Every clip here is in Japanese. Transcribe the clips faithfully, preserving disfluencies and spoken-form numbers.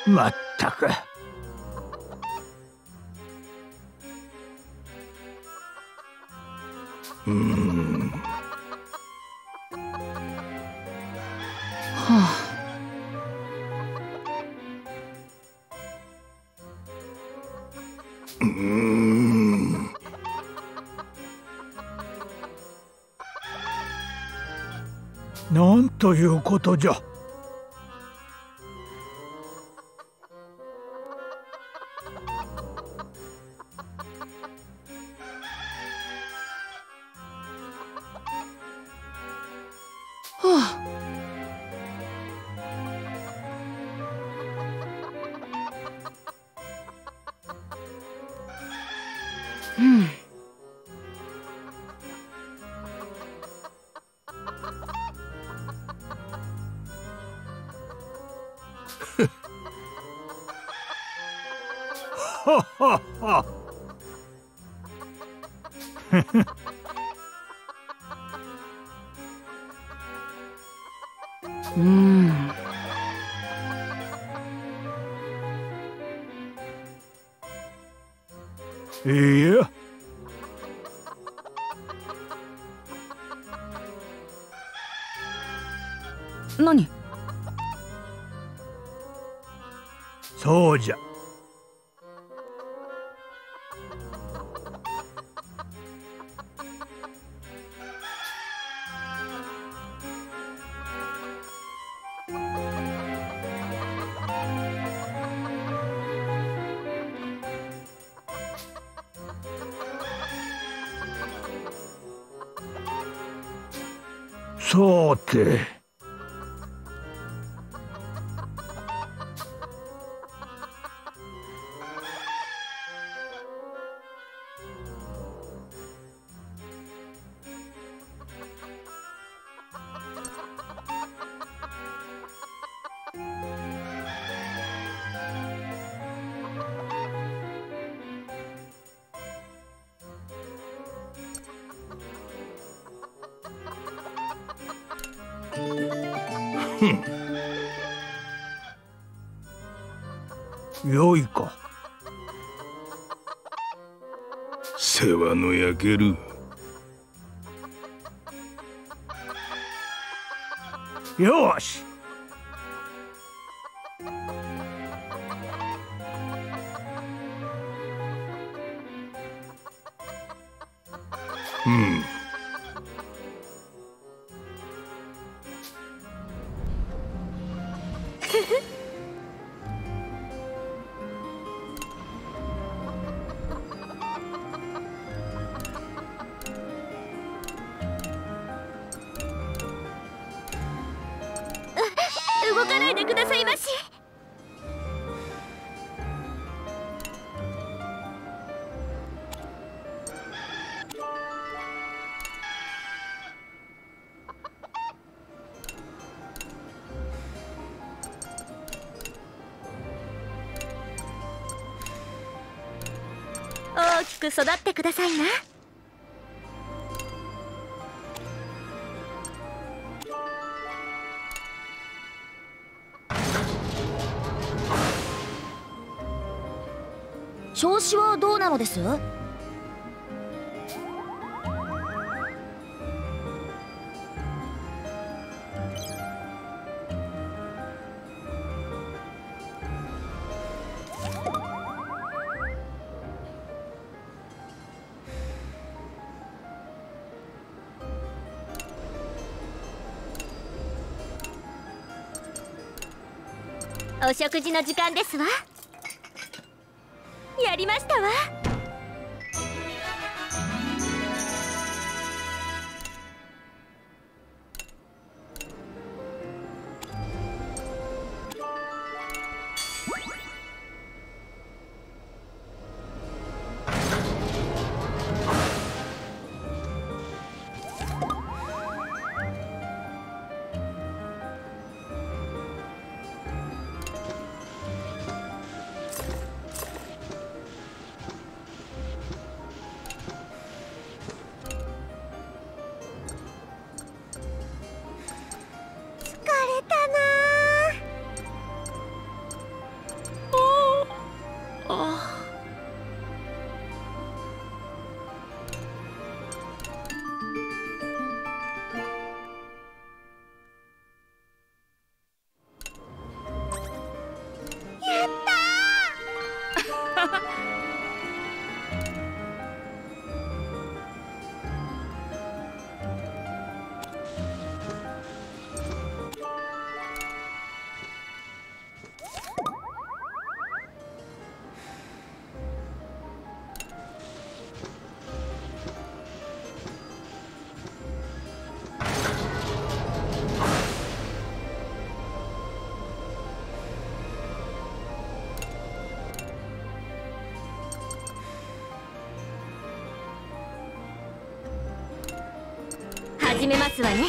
まったく。うーん。はあ。うーん。なんということじゃ。ははは。うん。いや。何？そうじゃ。さて。ふん。よいか。世話の焼ける。よし。うん。 動かないでくださいまし。大きく育ってくださいな。調子はどうなのです？お食事の時間ですわ。やりましたわ。 始めますわね。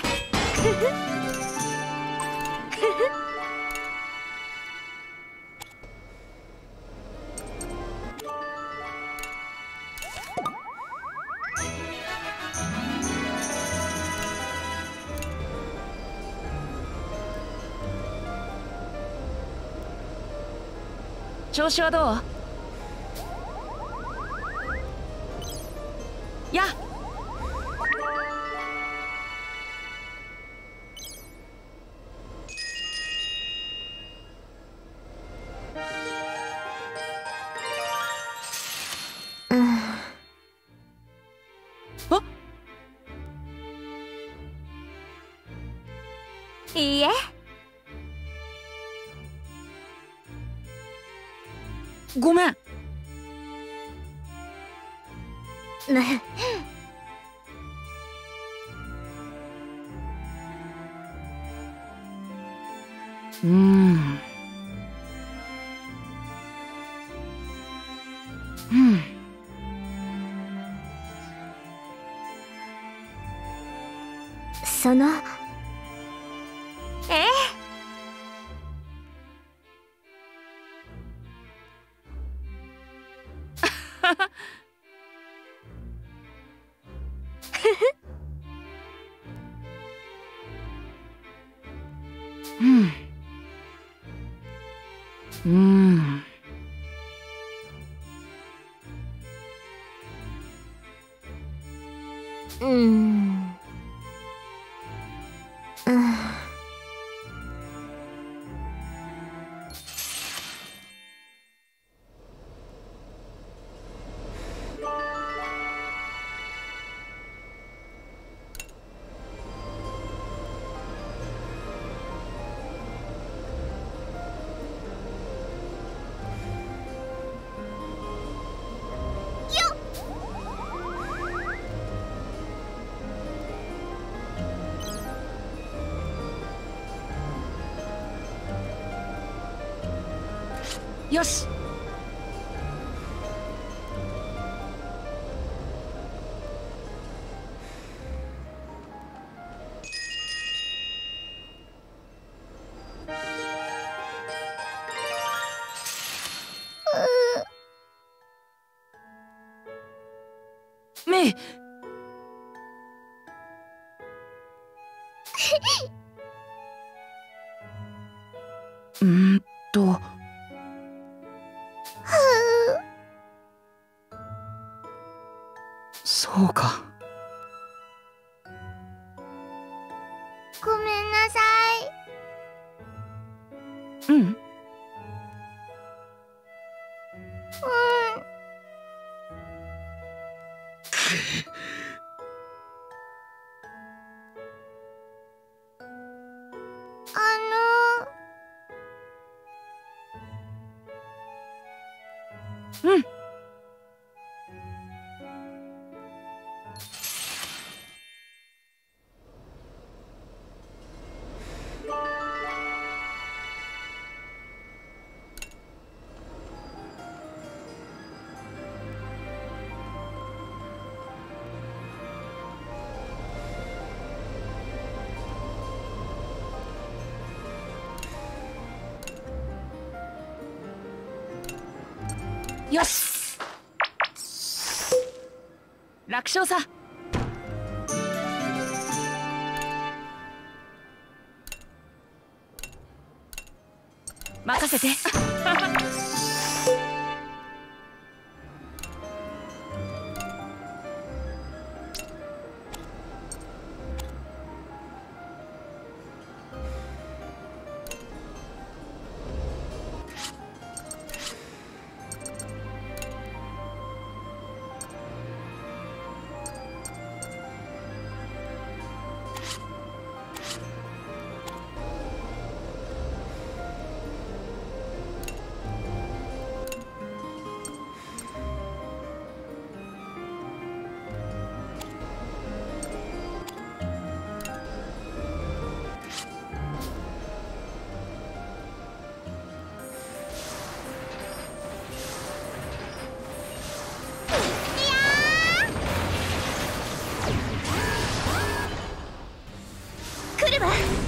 調子はどう？やあ、 いいえ。 ごめん。うーん。うん。 そのええ。 うん。うん。 うーん。うん。 よし。メイ。うーんと。そうか。 ごめんなさい。 うん。 うん。あの。うん。よし。楽勝さ。任せて。 わ。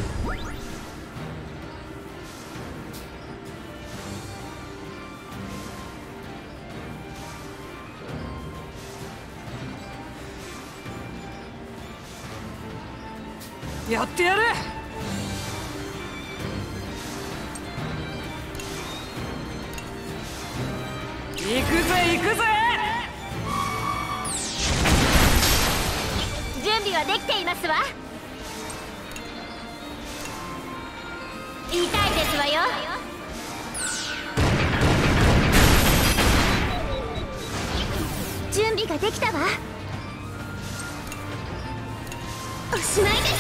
やってやる。行くぜ行くぜ。 準備はできていますわ。痛いですわよ。準備ができたわ。おしまいです。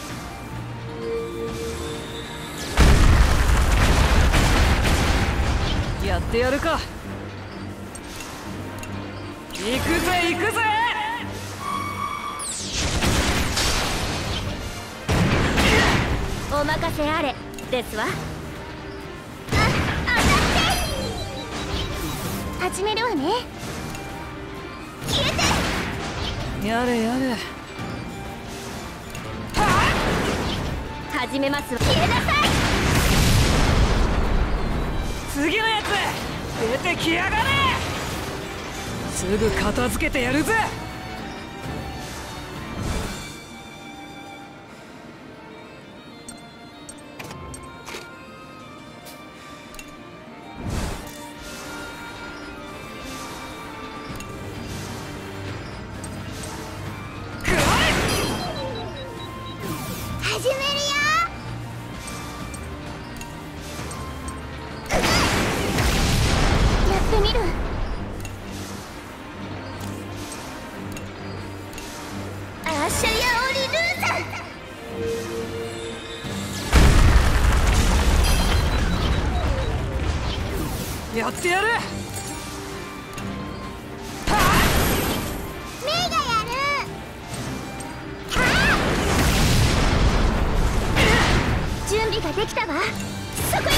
やってやるか。行くぜ行くぜ。 お任せあれですわ。あ、当たって。始めるわね。消えて。 やれやれ。 始めますわ。消えなさい。 次のやつ出てきやがれ。すぐ片付けてやるぜ。 始めるよ。やってみる。アーシャヤオリルーザ。 やってやる。 メイがやる。準備ができたわ。そこよ。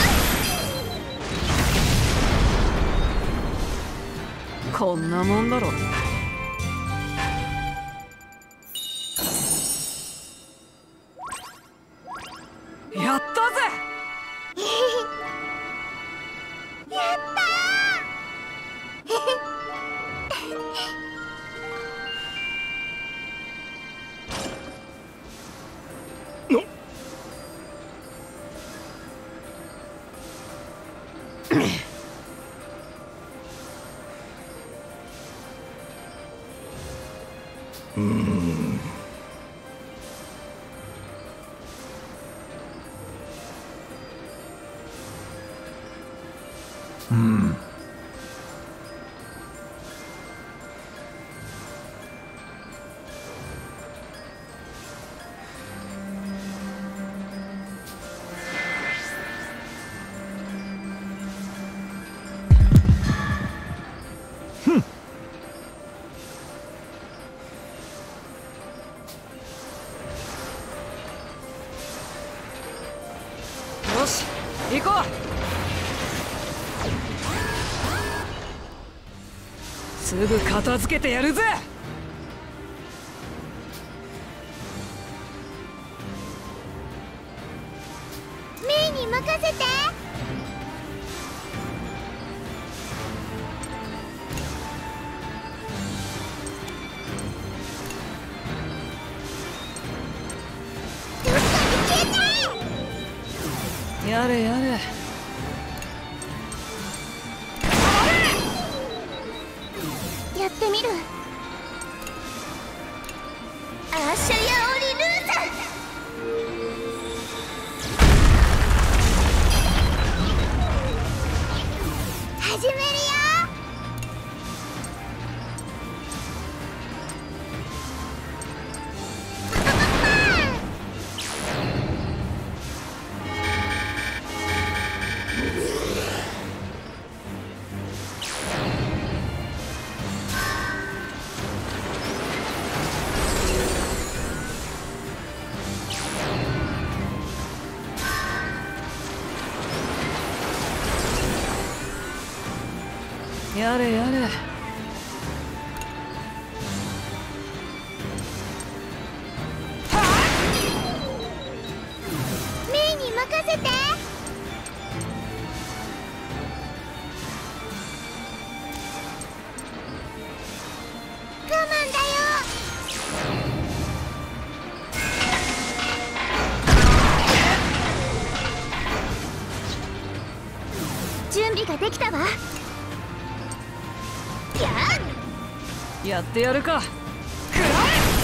こんなもんだろ。やったぜ。 やったうーん。うん。 よし行こう。すぐ片付けてやるぜ。 メイに任せて。どっかに消えちゃえ。 やれやれ。 やってみる。アーシャヤオリルーザ。始めるよ。 やれやれ。 任せて。我慢だよ。準備ができたわ。ややってやるか。食ら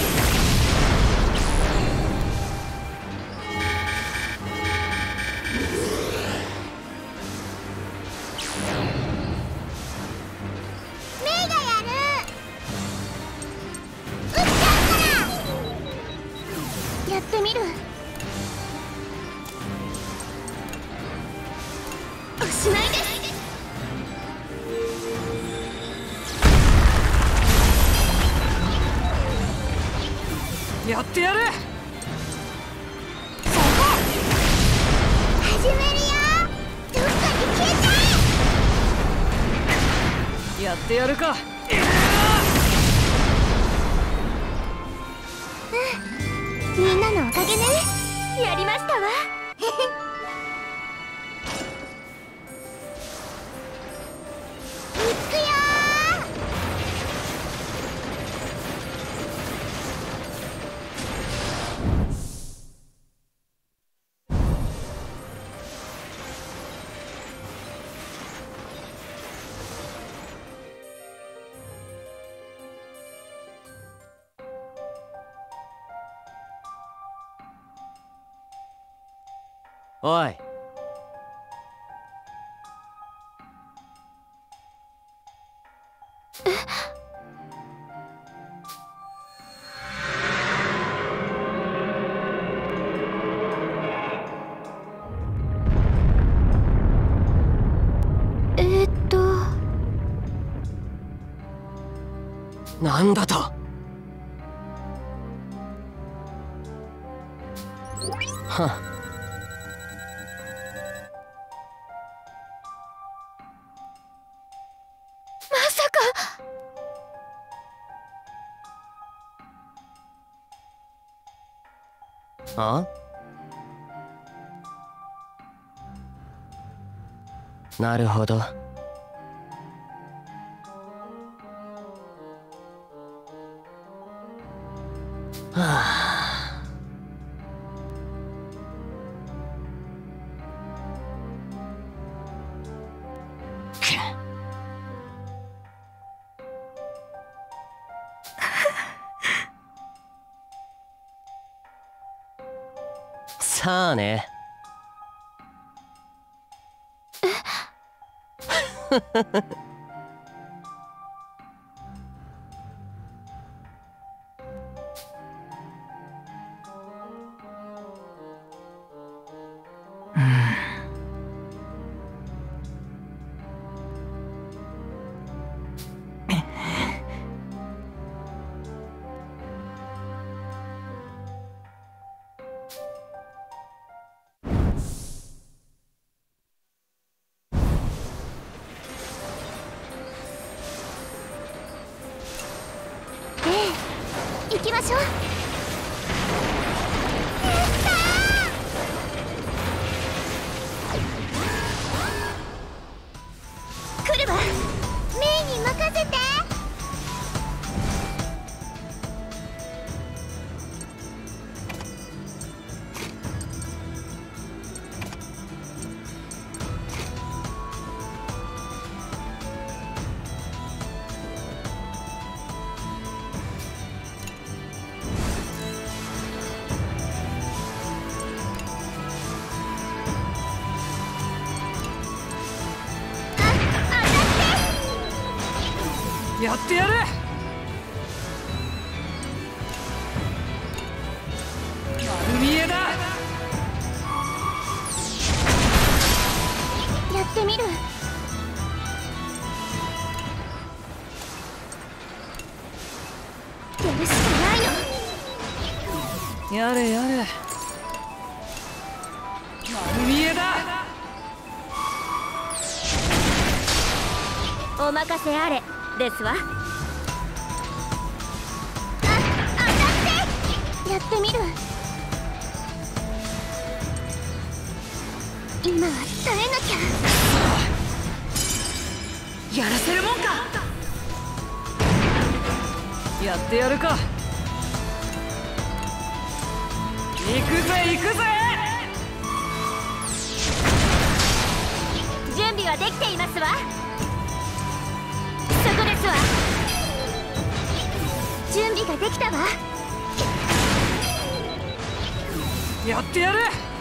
メイがやる。撃っちゃうから。やってみる。おしまいです。 やってやる。 そこ始めるよ。どっかに消えた。 やってやるか。 うん、みんなのおかげね。やりましたわ。行くよおい。 えーっとなんだと。はっ。 まさか。 あ？なるほど。はあ。さあね。 行きましょう。やったー。来るわ。メイに任せて。 やってやる。丸見えだ。 やってみる。やるしかないの。 やれやれ。丸見えだ。 お任せあれですわ。あ、当たって。やってみる。 やらせるもんか。やってやるか。行くぜ行くぜ。 準備はできていますわ。そこですわ。準備ができたわ。 やってやる。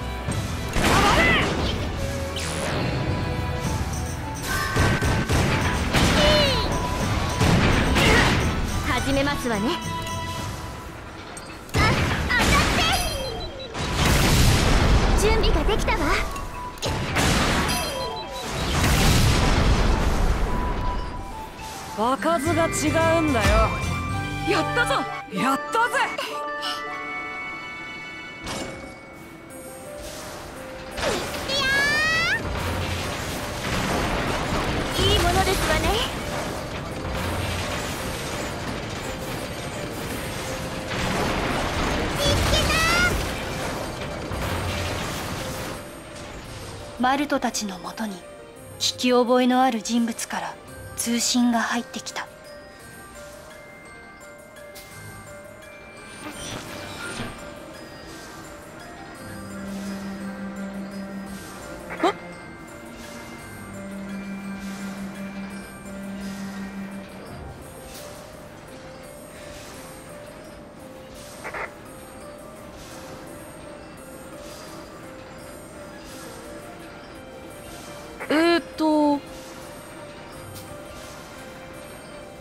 始めますわね。あ、当たって。準備ができたわ。 場数が違うんだよ。やったぞやったぜ。 いいものですわね。 マルトたちのもとに聞き覚えのある人物から通信が入ってきた。 えーっと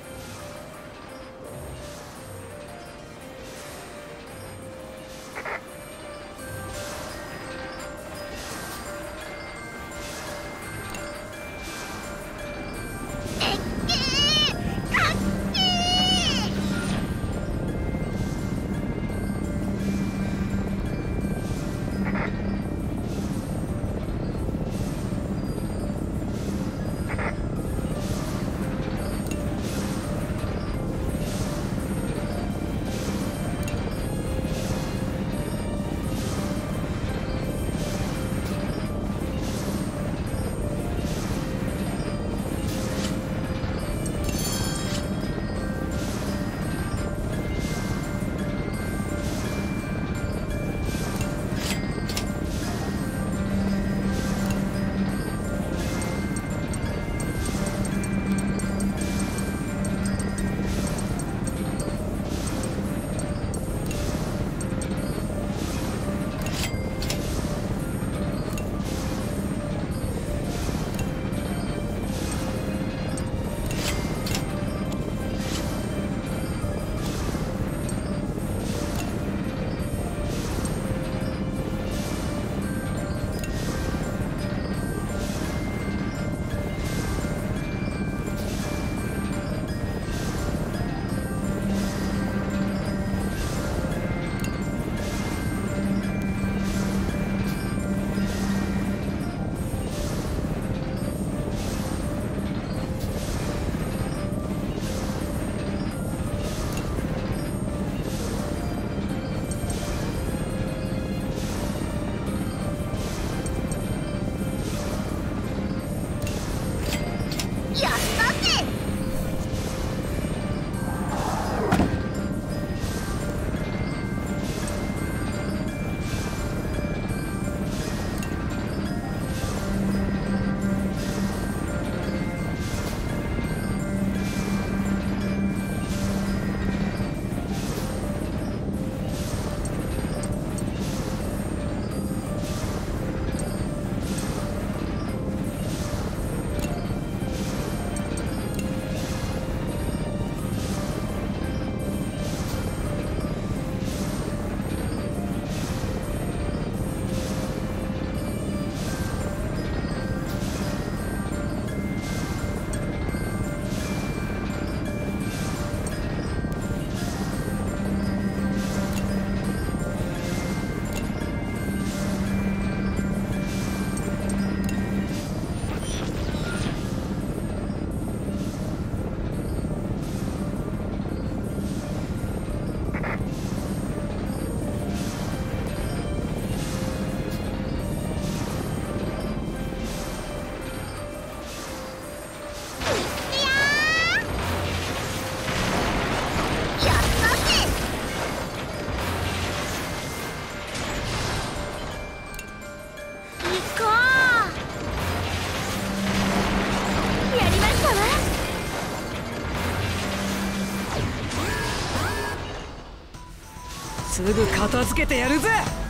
すぐ片付けてやるぜ。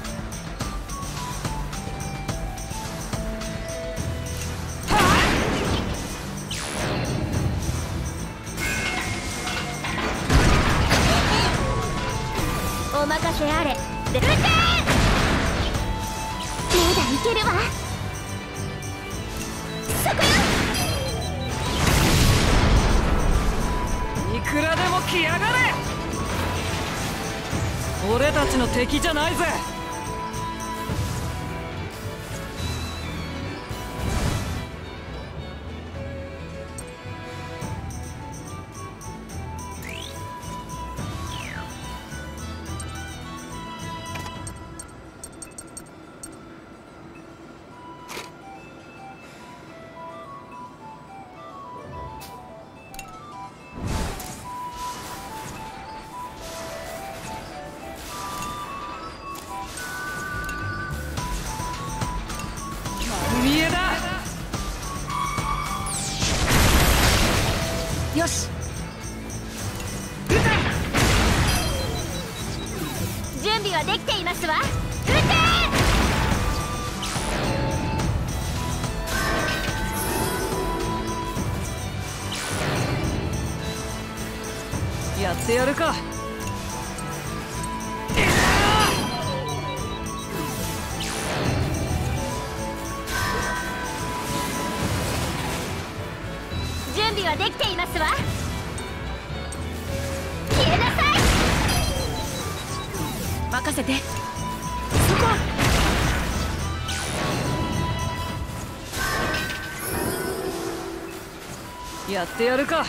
お任せあれ。で撃て。まだいけるわ。そこよ。 いくらでも来やがれ。俺たちの敵じゃないぜ。 よし。準備はできていますわ。撃て。 やってやるか。 準備はできていますわ。消えなさい。任せて。そこ。 やってやるか。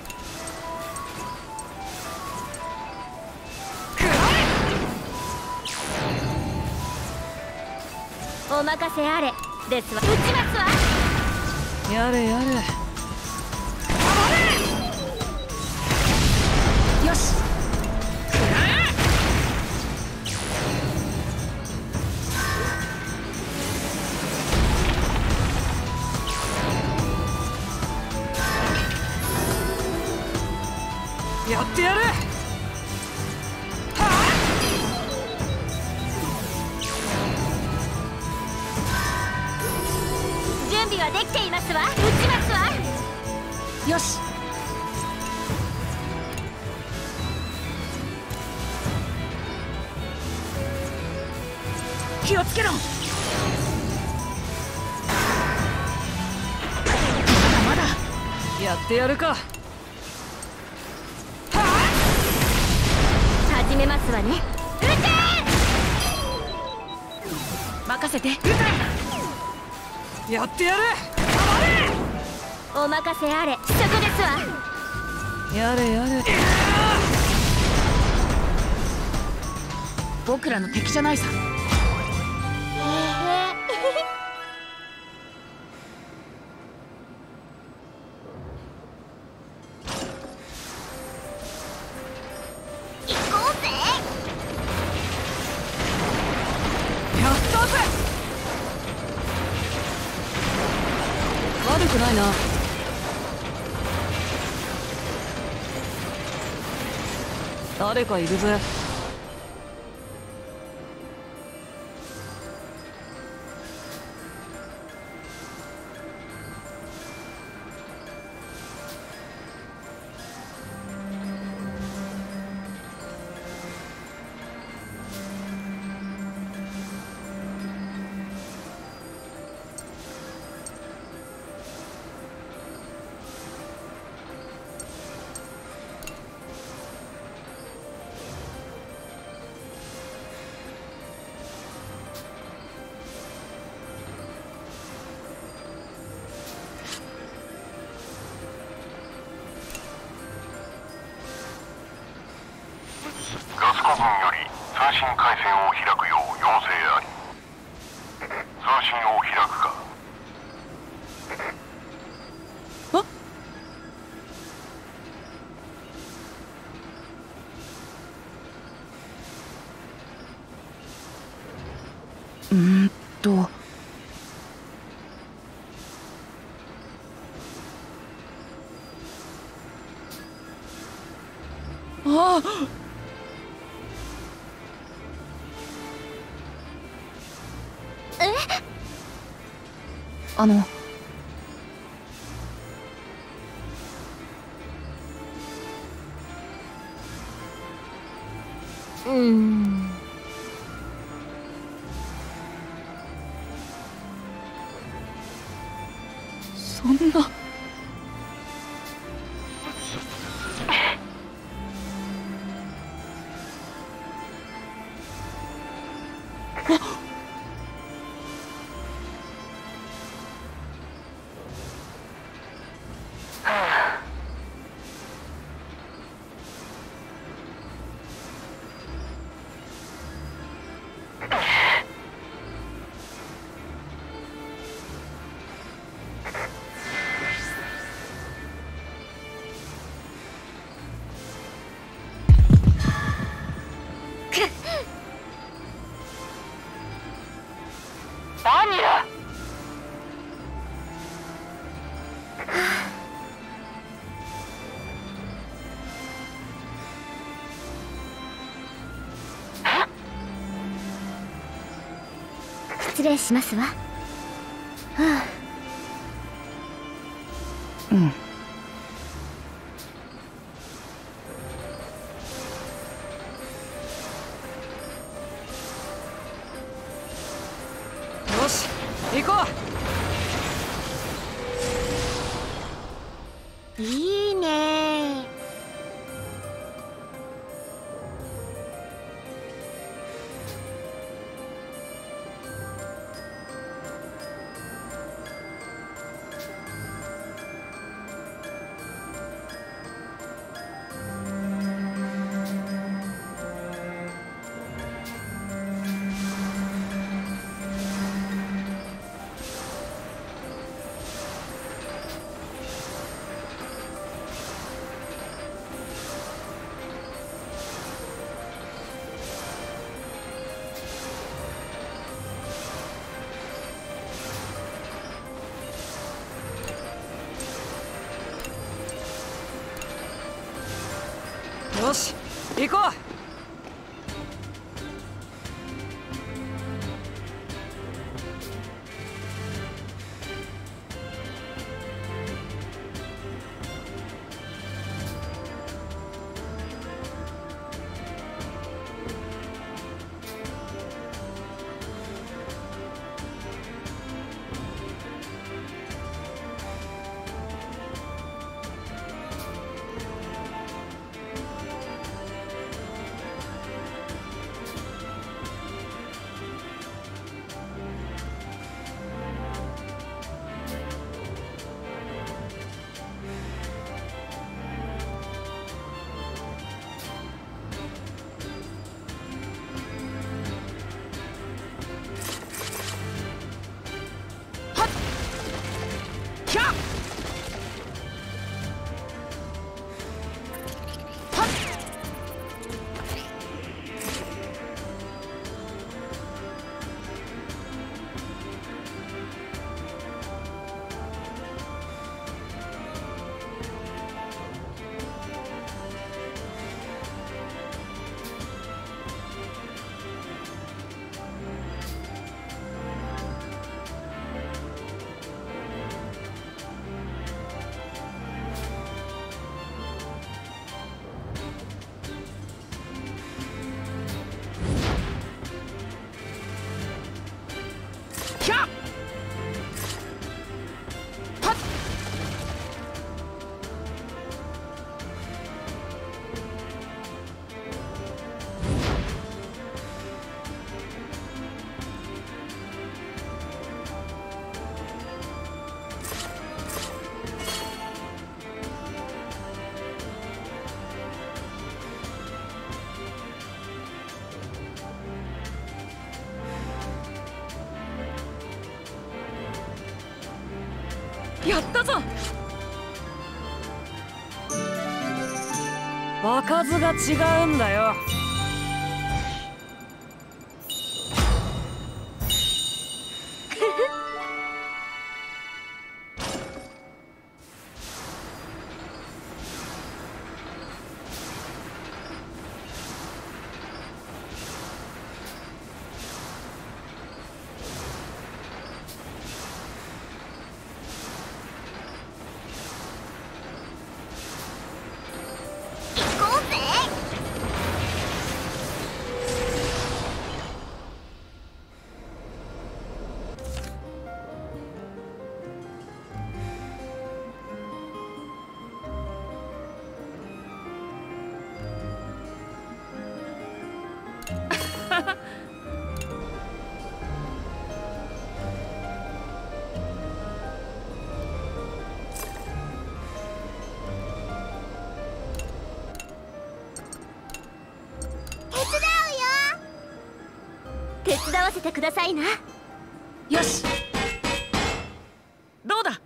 お任せあれですわ。撃ちますわ。 やれやれ。 よし。 やってやる。 準備はできていますわ。撃ちますわ。よし。気をつけろ。まだまだ。 やってやるか。 始めますわね。撃て。任せて。撃て。 やってやる。 お任せあれ。そこですわ。 やれやれ。 僕らの敵じゃないさ。行こうぜ。 やったぜ。悪くないな。誰かいるぜ。 ガスコ群より通信回線を開くよう要請あり。通信を開くか。 あうーんとああ。 あのうーん。 そんな。 失礼しますわ。はあ。 うん。 よし、行こう。いいね。 う。よし、行こう。 やったぞ。場数が違うんだよ。 手伝わせてくださいな。 よし、どうだ。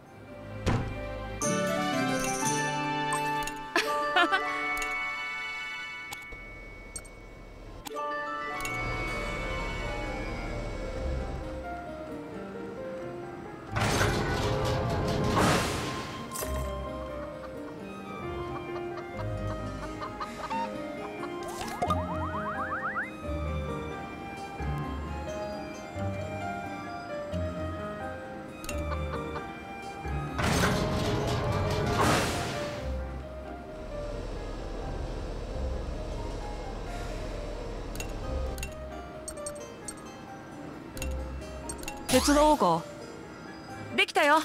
手伝おうか。できたよ。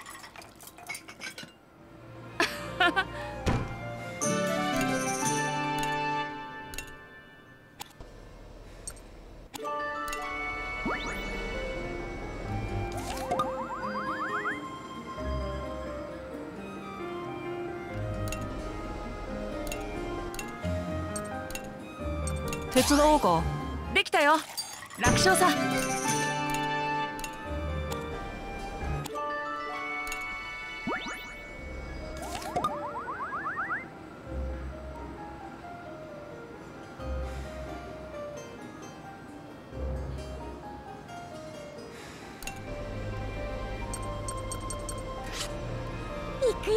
手伝おうか。できたよ。楽勝さ。 行くよ。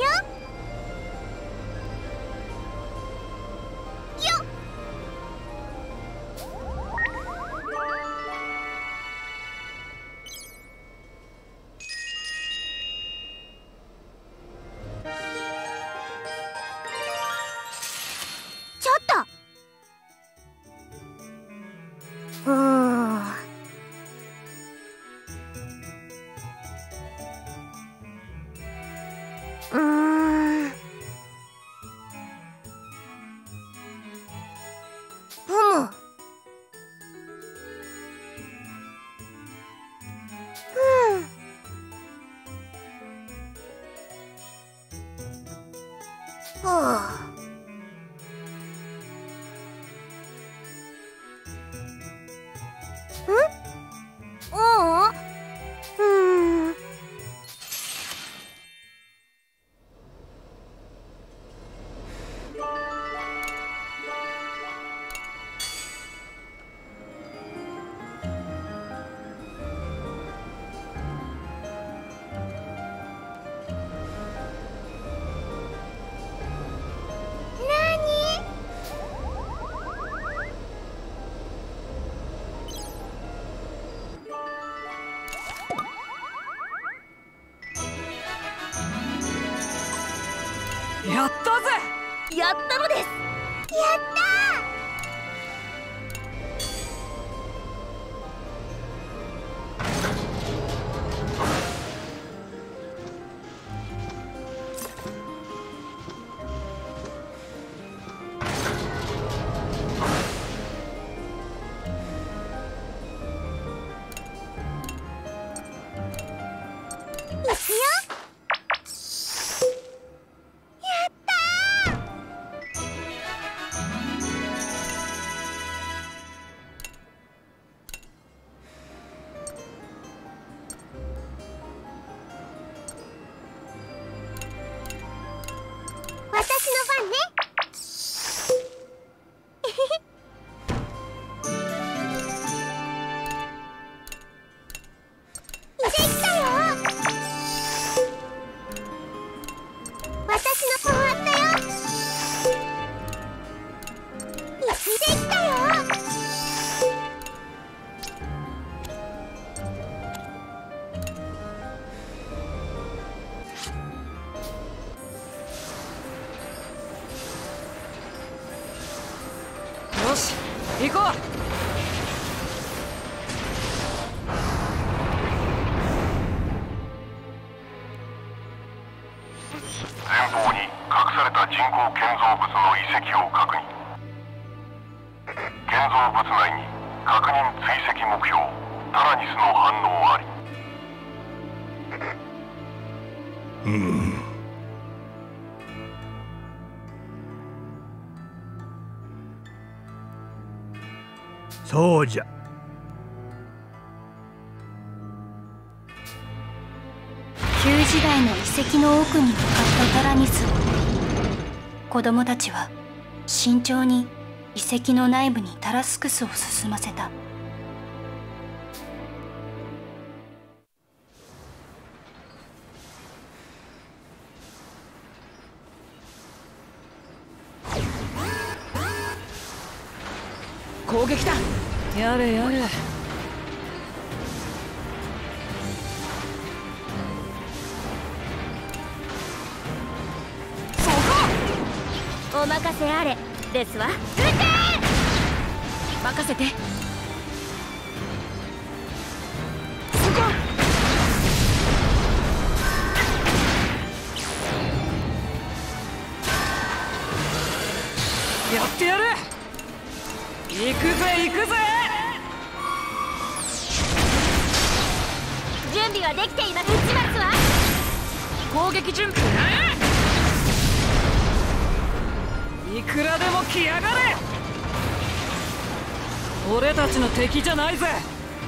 ちょっと。うーん。うーん。ふむ。うん。はあ。ああ、うーん。 やったぜ。 やったのです。やったー。行くよ。私の番ね。できたよ。私の終わったよ。できたよ。 よし、行こう。 前方に隠された人工建造物の遺跡を確認。建造物内に確認追跡目標タラニスの反応あり。 うん。そうじゃ。 旧時代の遺跡の奥に向かったタラニスを子供たちは慎重に遺跡の内部にタラスクスを進ませた。 攻撃だ。やれやれ。 お任せあれですわ。撃て！ 任せて。そこ！やってやる！行くぜ行くぜ！ 準備はできています。撃ちますわ。 攻撃準備。いくらでも来やがれ！俺たちの敵じゃないぜ。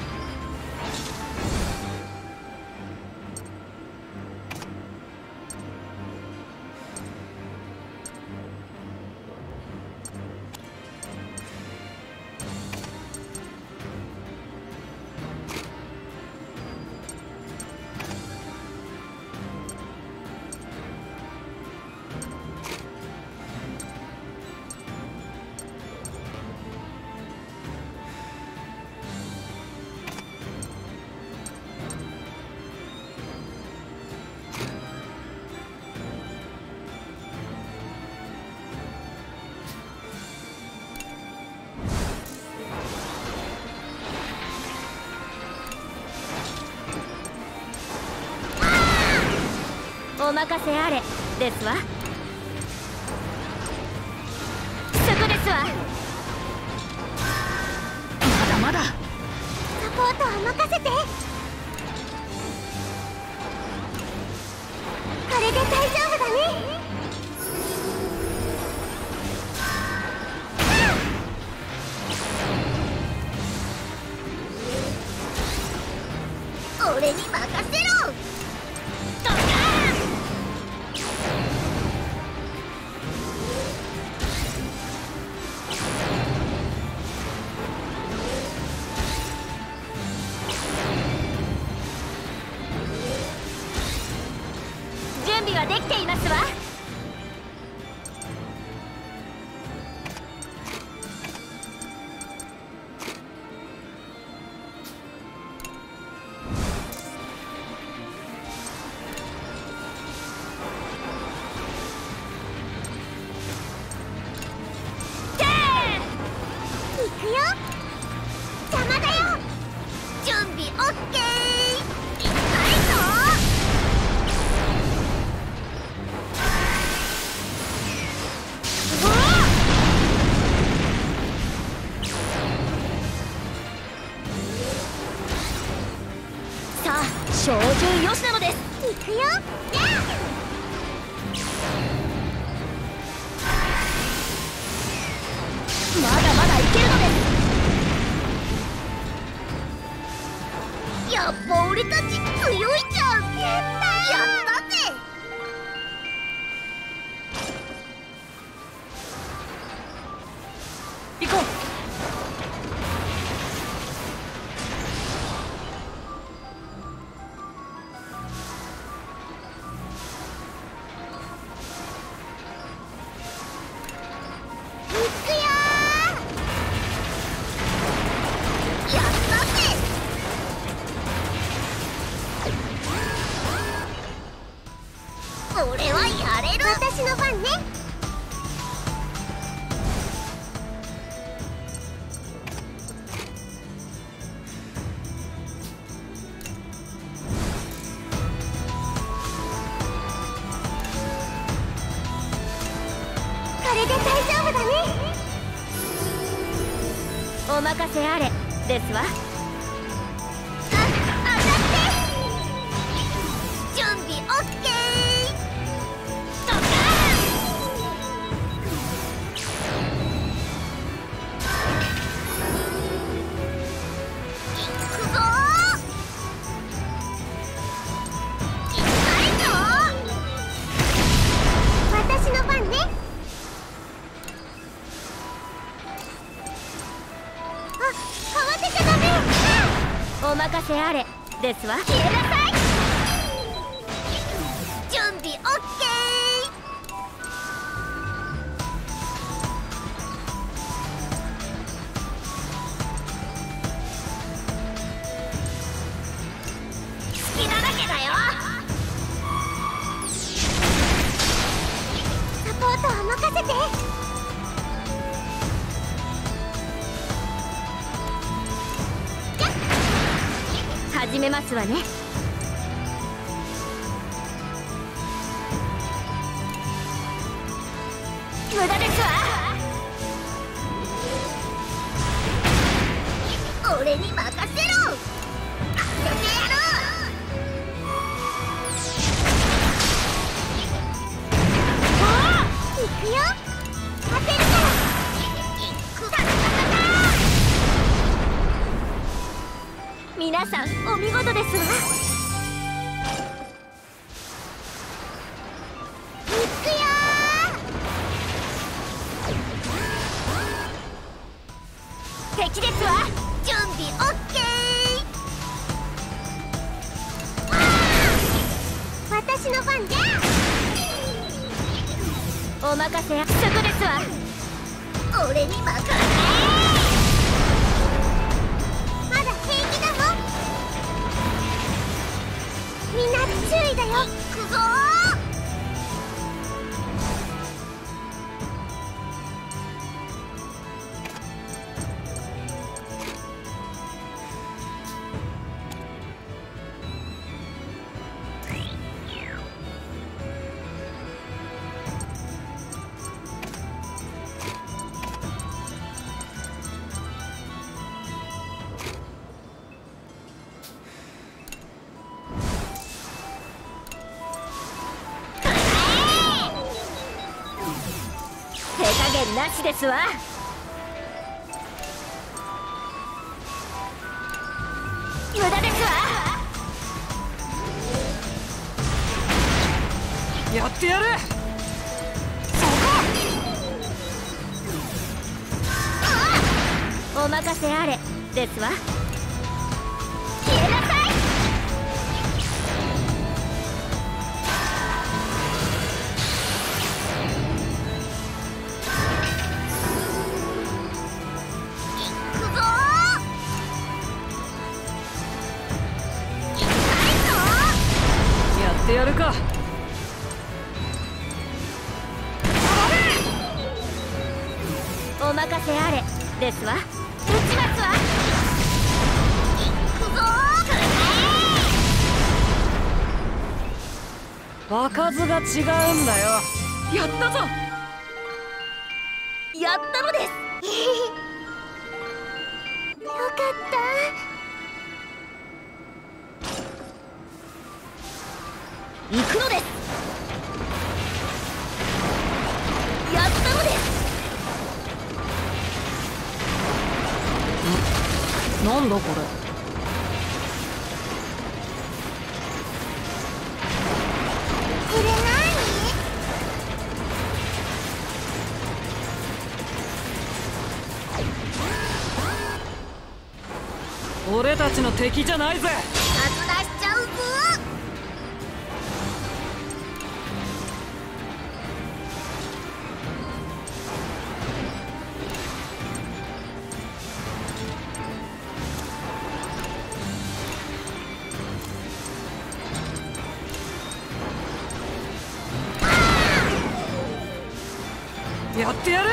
お任せあれですわ。そこですわ。 まだまだ。 サポートは任せて。これで大丈夫だね。俺に任せろ。準備はできていますわ。行くよ。邪魔だよ。準備 オーケー。 行きたいぞ。さあ、照準よしなのです。行くよ。まだまだいけるのです。やっぱ俺たち強いじゃん。やったやったぜ。 行こう。 俺はやれる。私の番ね。これで大丈夫だね。お任せあれですわ。あ、当たって。準備 オーケー。行くぞー。行くぞお任せあれですわ。消えなさい。準備オッケー。好きなだけだよ。サポートは任せて。始めますわね。無駄ですわ。俺に任せろ。当ててやろう。おお、行くよ。当てるから。行くだ。皆さんお見事ですわ。行くよー。敵ですわ。準備オッケー。私の番じゃ。お任せ約束ですわ。俺に任せ。みんな注意だよ。行くぞなしですわ。無駄ですわ。 やってやる。 お任せあれですわ。消えなさい。 やるか。 お任せあれですわ。撃ちますわ。行くぞー。場数が違うんだよ。やったぞ。 やったのです。よかった。行くのです。やったのです。 ん、なんだこれ。 これ何？ 俺たちの敵じゃないぜ。 外出しちゃうぞ。 やってやる。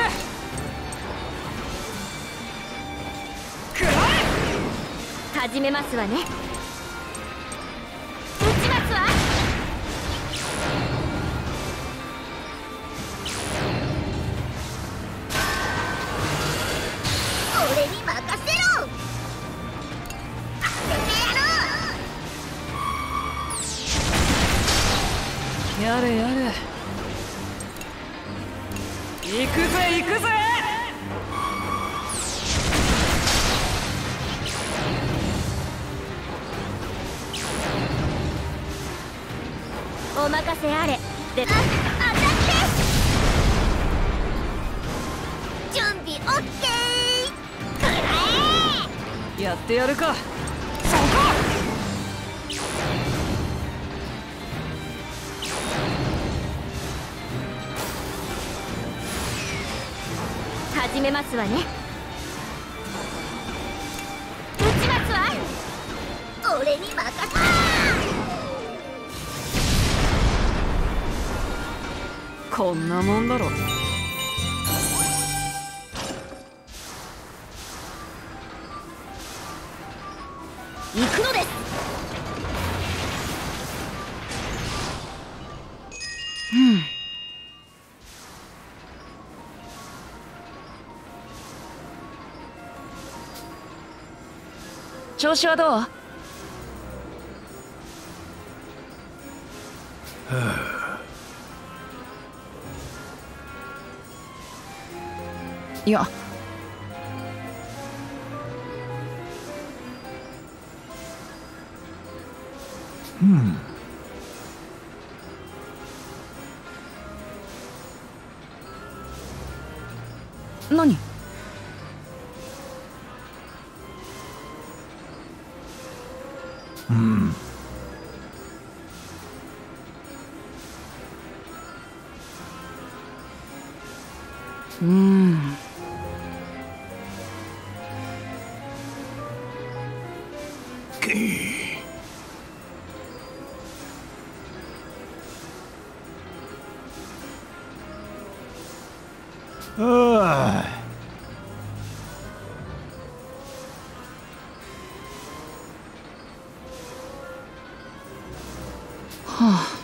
くらえ。 始めますわね。撃ちますわ。俺に任せろ。当ててやろう。 やれやれ。行くぜ行くぜ。 お任せあれで。あ、当たって。準備オッケー。くらえ。 やってやるか。 そこ。 始めますわね。撃ちますわ。俺に任せ。 こんなもんだろ。 行くのです。 うん調子はどう？はあ、 いやうん何？ うんうーんけいああはあ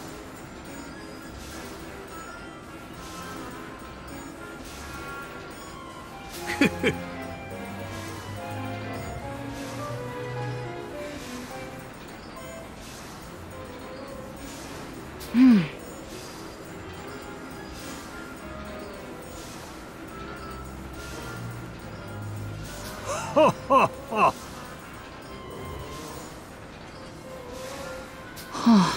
うんははははあ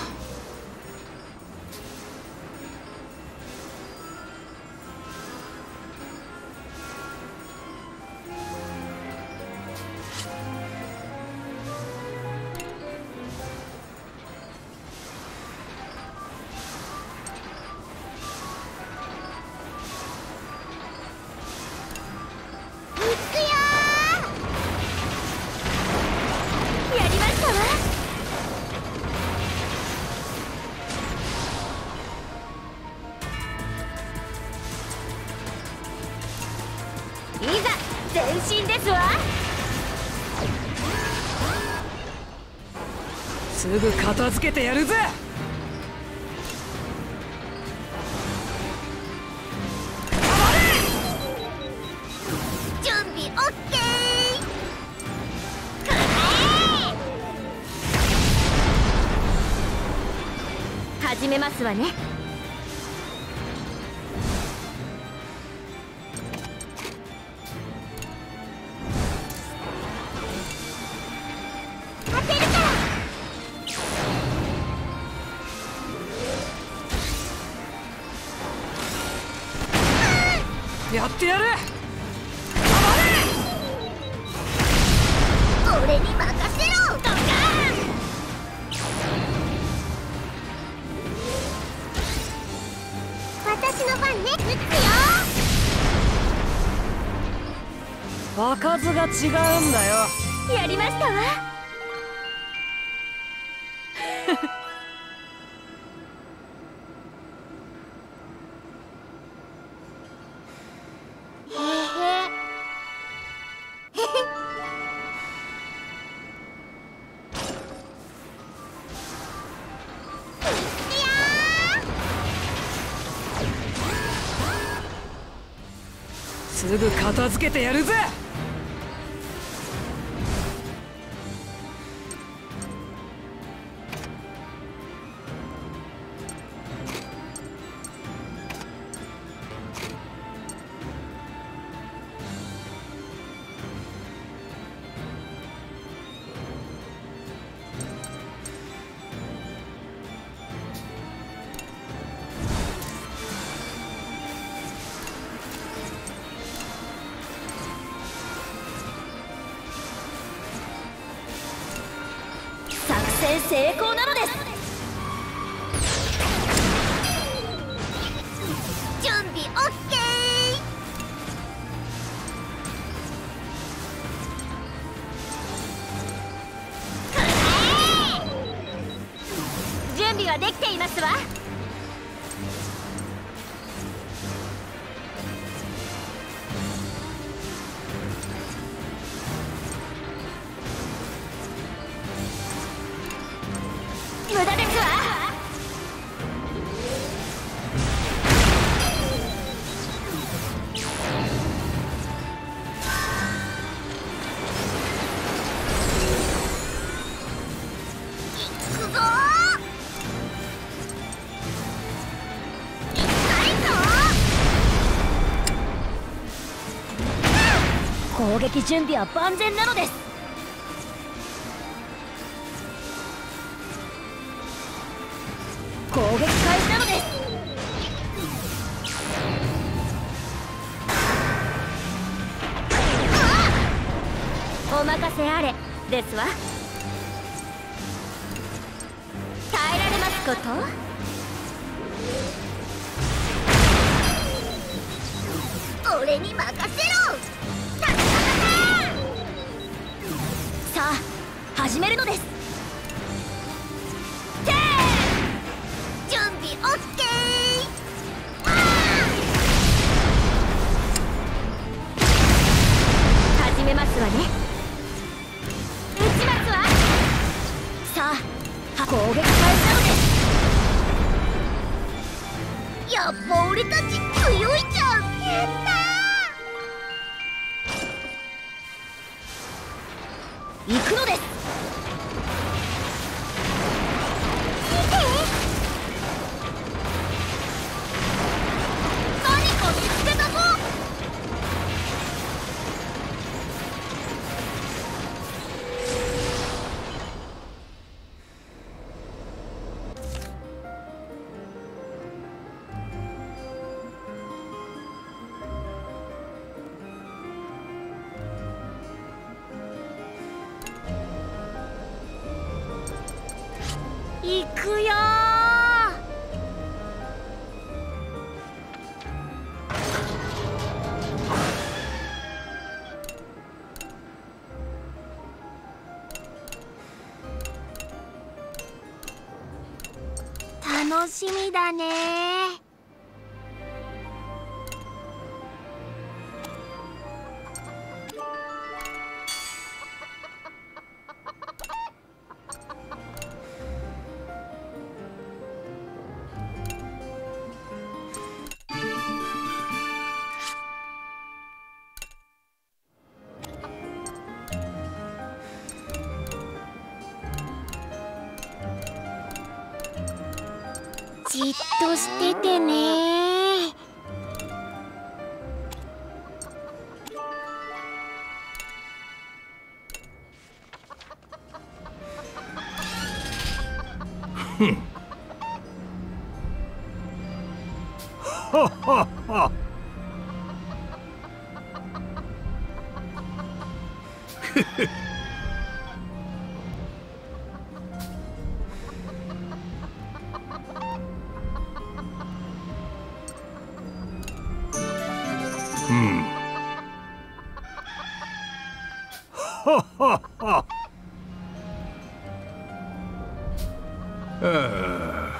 前進ですわ。 すぐ片付けてやるぜ。 準備オッケー。始めますわね。 やってやる。 俺に任せろ。ドカーン。私の番ね。撃つよ。 場数が違うんだよ。 やりましたわ。 すぐ片付けてやるぜ。 成功なのです。準備オッケ備はできていますわ。無駄ですわ。攻撃準備は万全なのです。攻撃開始なのです。お任せあれですわ。耐えられますこと。俺に任せろ。さあ始めるのです。てー準備 オーケー。 始めますわね。撃ちますわ。さあ攻撃開始なのです。やっぱ俺たち強いじゃん。やったー。行くのです。見て、何か見つけたぞ。行くよー。楽しみだねー。じっとしててねー。 ふん。ははは。へへ。うん。ははは。ああ。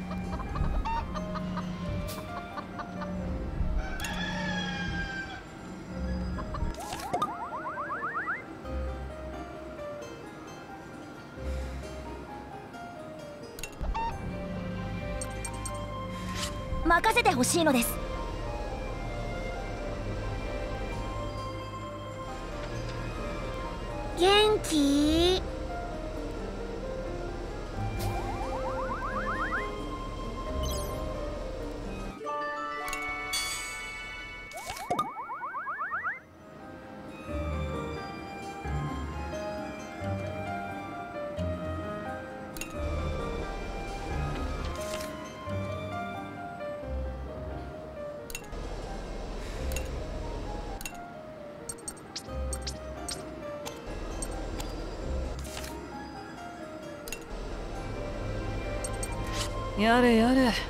任せてほしいのです。元気？ やれやれ。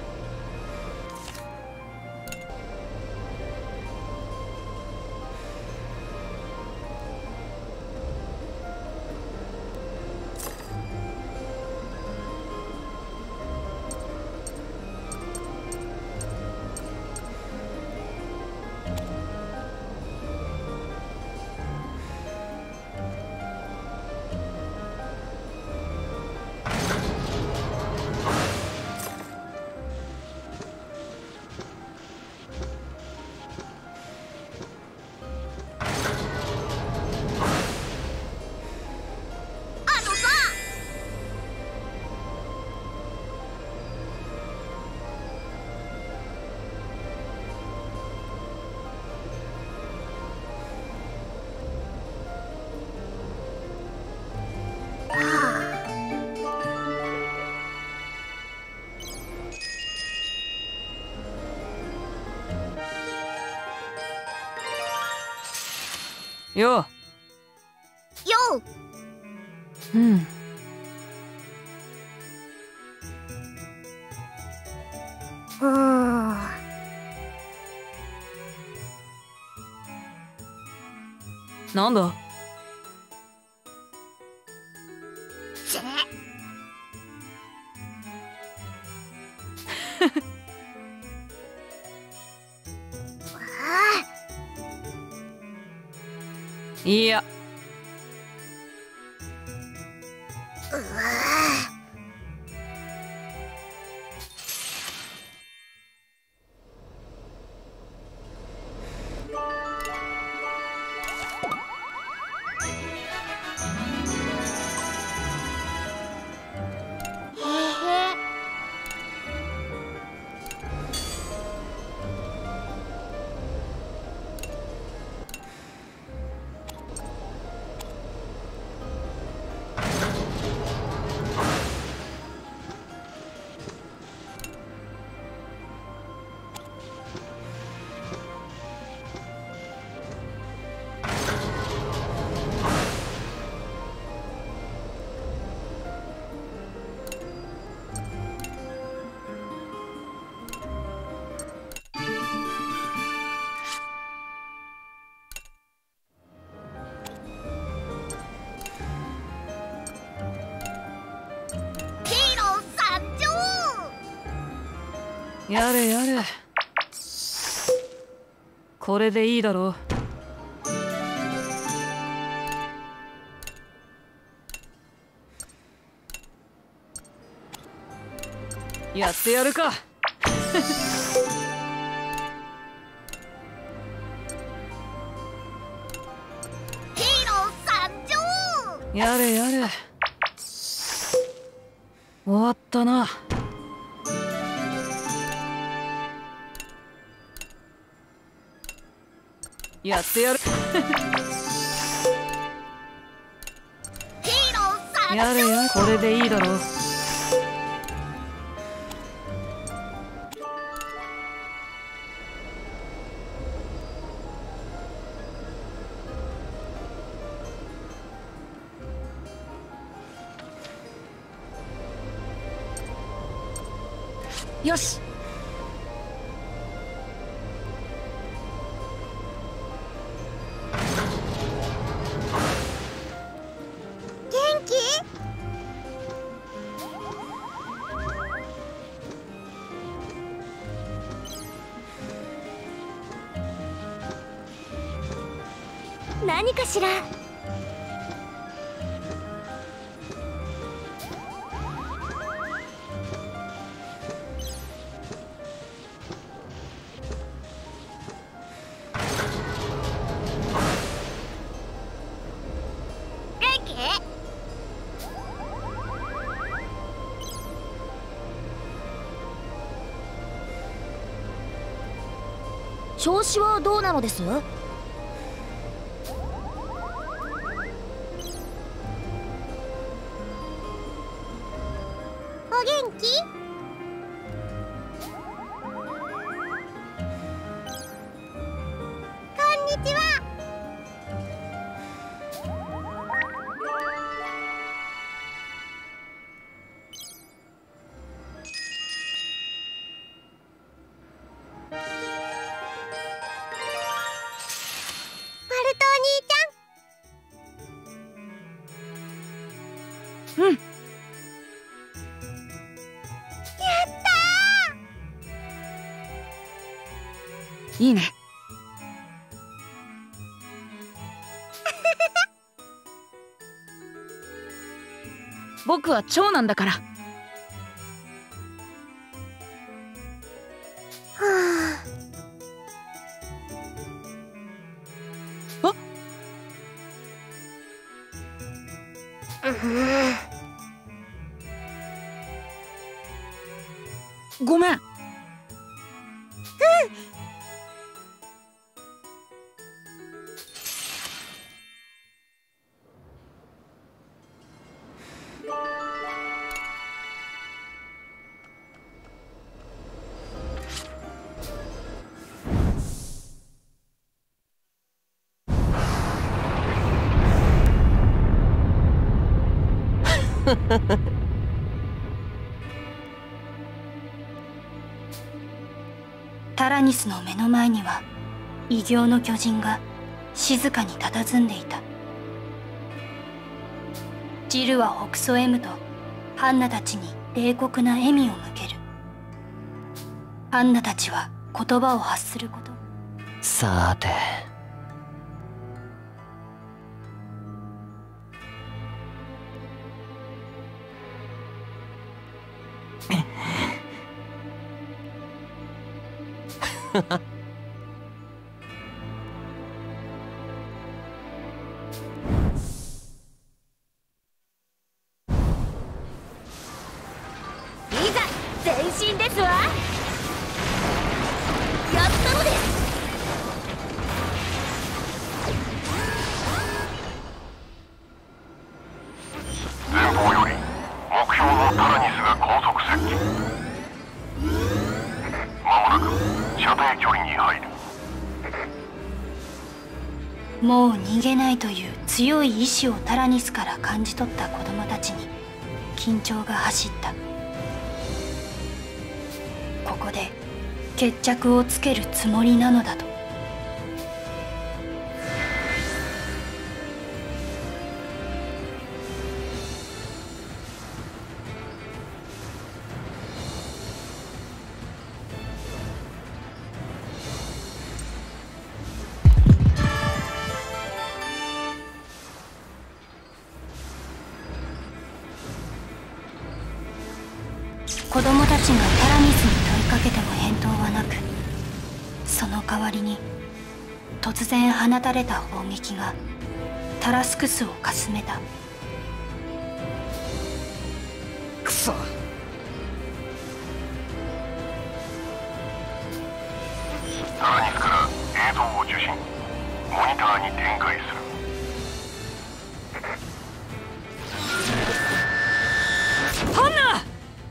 よよう。うん。 うーん。 なんだ。 ぜいや。 うわやれやれ。これでいいだろう。やってやるか。やれやれ。終わったな。やってやる。やれやれ。これでいいだろう。よし。 元気？何かしら？調子はどうなのです？お元気？こんにちは。 うん。いいね。僕は長男だから。はあ。ごめん。 タラニスの目の前には異形の巨人が静かに佇んでいた。ジルはほくそ笑むとハンナたちに冷酷な笑みを向ける。ハンナたちは言葉を発すること。 さていざ前進ですわ。やったのです。 前方より目標のタラニスが高速接近。まもなく射程距離に入る。 もう逃げないという強い意志をタラニスから感じ取った子供たちに緊張が走った。ここで決着をつけるつもりなのだと。子供たちがタラニスに問いかけても返答はなく、その代わりに突然放たれた砲撃がタラスクスをかすめた。 くそ。 タラニスから映像を受信。モニターに展開する。 ハンナ！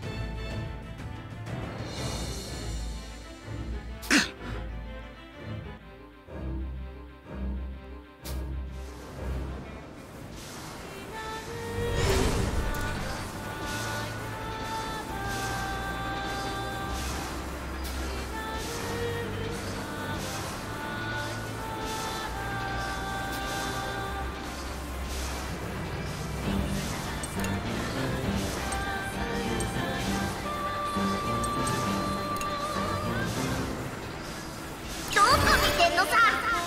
どこ見てんのさ。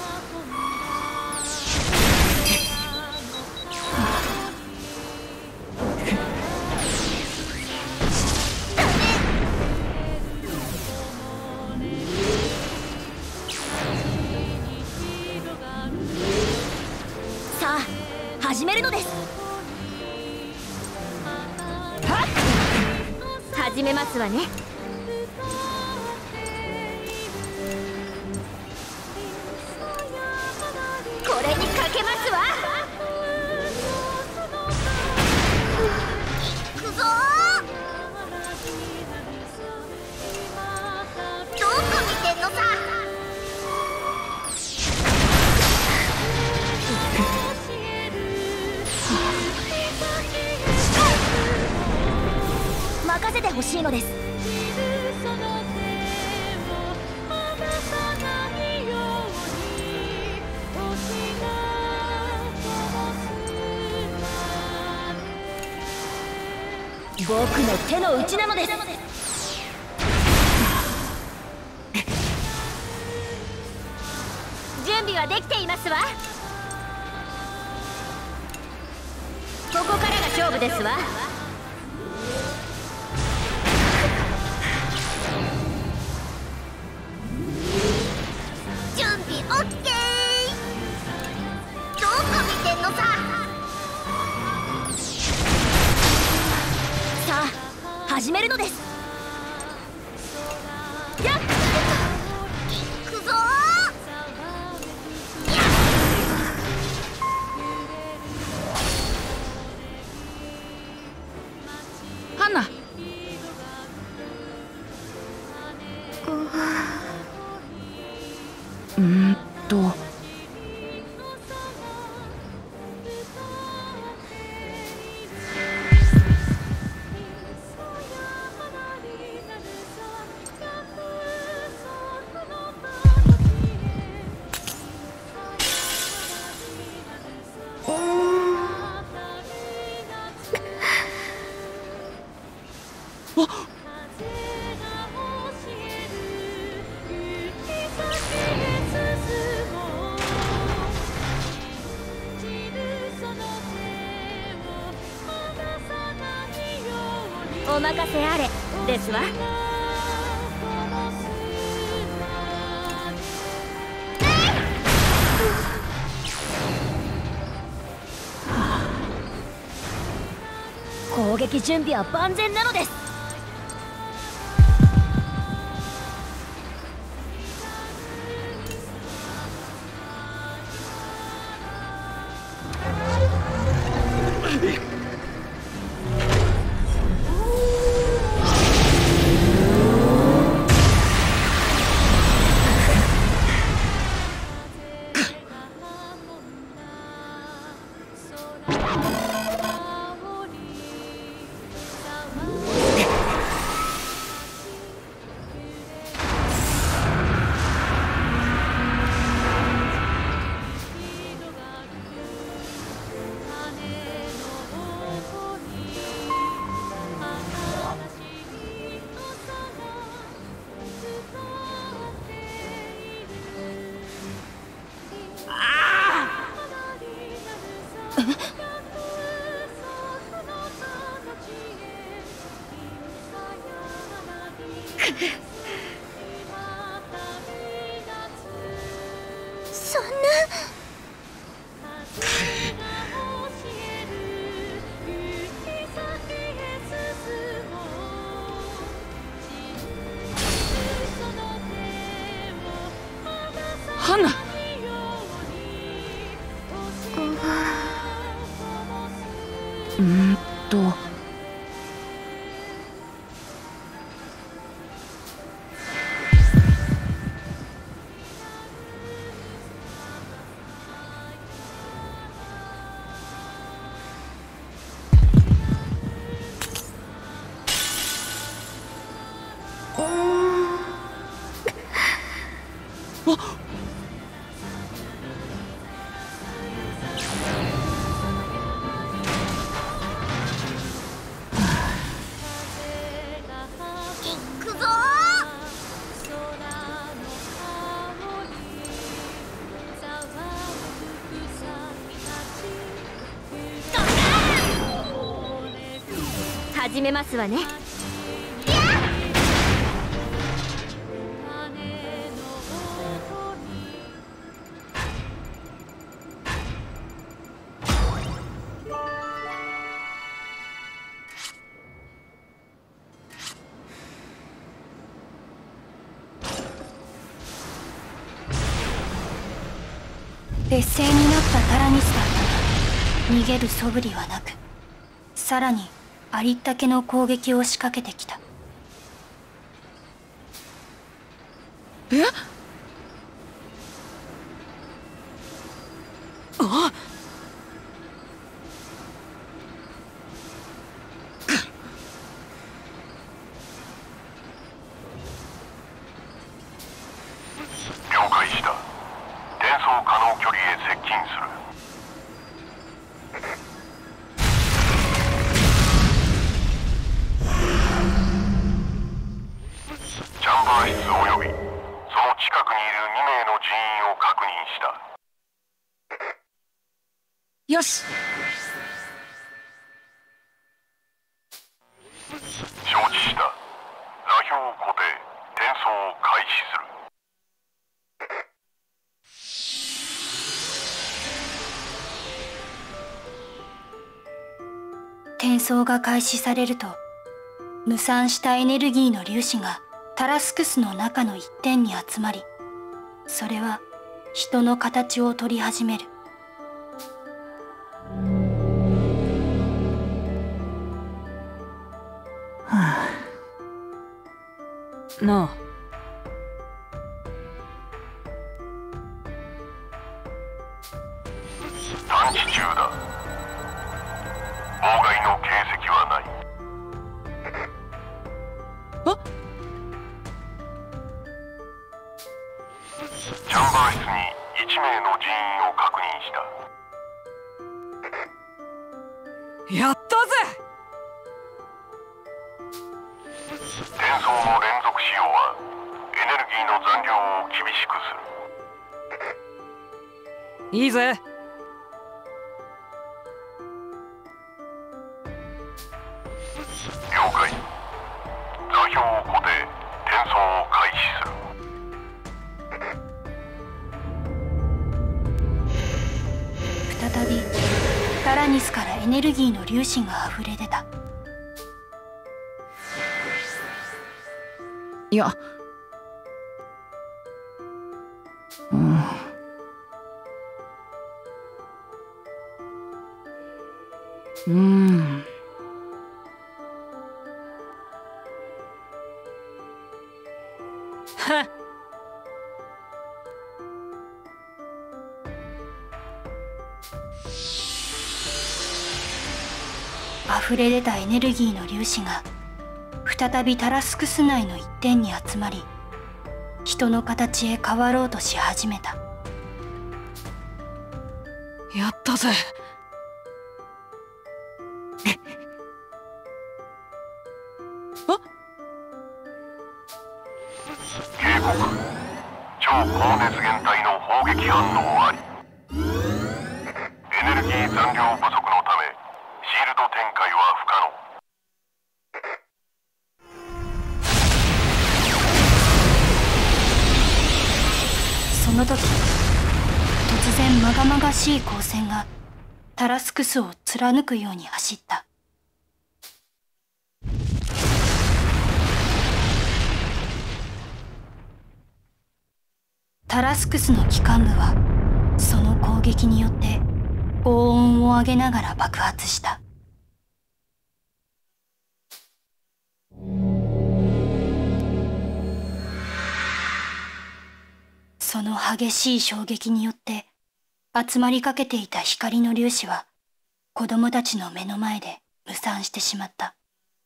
さあ始めるのです。はっ始めますわね。これにかけますわ。行くぞー。どこ見てんのさ。任せてほしいのです。僕の手の内なのです。準備はできていますわ。ここからが勝負ですわ。準備 オーケー。 どこ見てんのさ。さあ始めるのです。やっ行くぞー。やっハンナ。うーんとお任せあれですわ。攻撃準備は万全なのです。 そんな。 ハンナ。うーんと始めますわね。 劣勢になったタラニスだったが逃げる素振りはなく、さらにありったけの攻撃を仕掛けてきた。 え？あっ！ 了解した。転送可能距離へ接近する。チャンバー室およびその近くにいるにめいの人員を確認した。 よし。 承知した。座標を固定、転送を開始する。 転送が開始されると、無散したエネルギーの粒子がタラスクスの中の一点に集まり、それは人の形を取り始める。 なあ。 探知中だ。妨害の形跡はない。 あっ。 チャンバー室にいちめいの人員を確認した。 やったぜ。 転送の連続使用はエネルギーの残量を厳しくする。 いいぜ。 了解。 標を固定、転送を開始する。 再びタラニスからエネルギーの粒子が溢れ出た。 いや、うんうんはっ。 溢れ出たエネルギーの粒子が再びタラスクス内の一点に集まり、人の形へ変わろうとし始めた。 やったぜ。あ、 警告。超高熱源体の砲撃反応あり。エネルギー残量不足のためシールド展開は不可能。 その時、突然まがまがしい光線がタラスクスを貫くように走った。タラスクスの機関部はその攻撃によって轟音を上げながら爆発した。その激しい衝撃によって集まりかけていた光の粒子は子供たちの目の前で無散してしまった。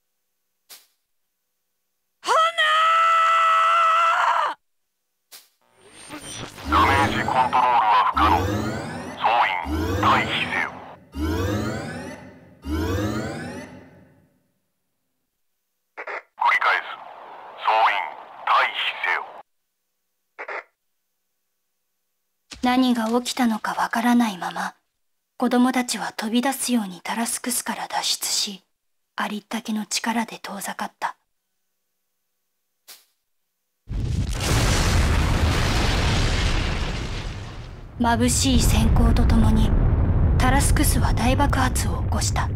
ダメージコントロールは不可能。総員退避せよ。繰り返す。総員退避せよ。 何が起きたのかわからないまま、子供たちは飛び出すようにタラスクスから脱出し、ありったけの力で遠ざかった。眩しい閃光とともにタラスクスは大爆発を起こした。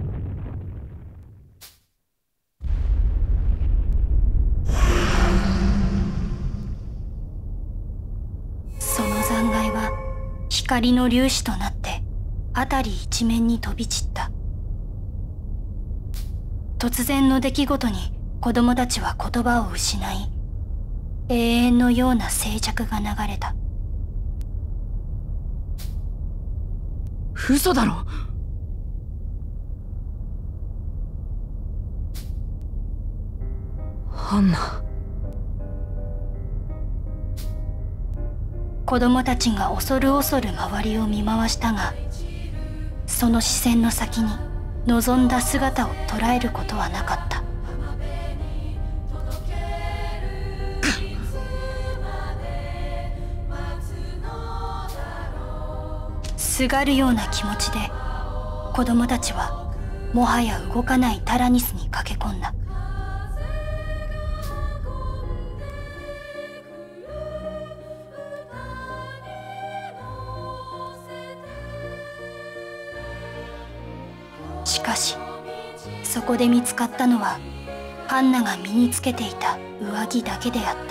その残骸は光の粒子となって辺り一面に飛び散った。突然の出来事に子供たちは言葉を失い、永遠のような静寂が流れた。 嘘だろ。ハンナ。 子供たちが恐る恐る周りを見回したが、その視線の先に望んだ姿を捉えることはなかった。すがるような気持ちで子供たちはもはや動かないタラニスに駆け込んだ。しかしそこで見つかったのはハンナが身につけていた上着だけであった。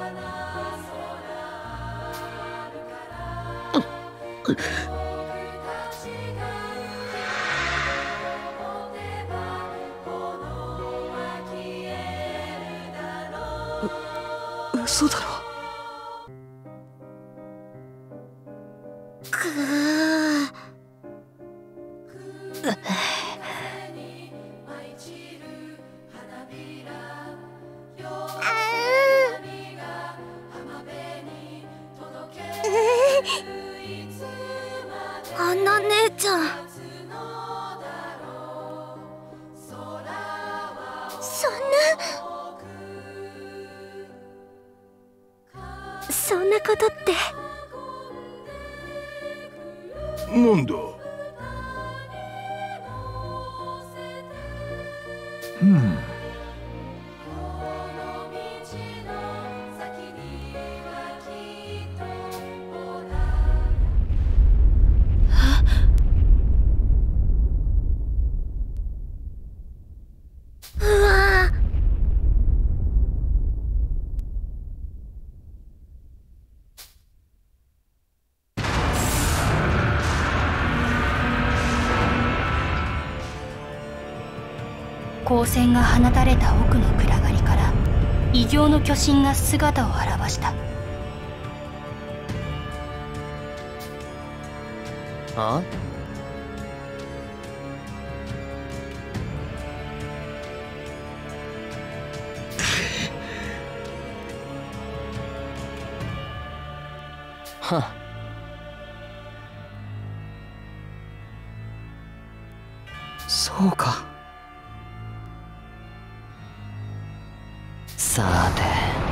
う、嘘だろ。 くーあんな姉ちゃん、そんなそんなことってなんだ。うん。 光線が放たれた奥の暗がりから異形の巨神が姿を現した。 あ？はっ。 そうか。 さて。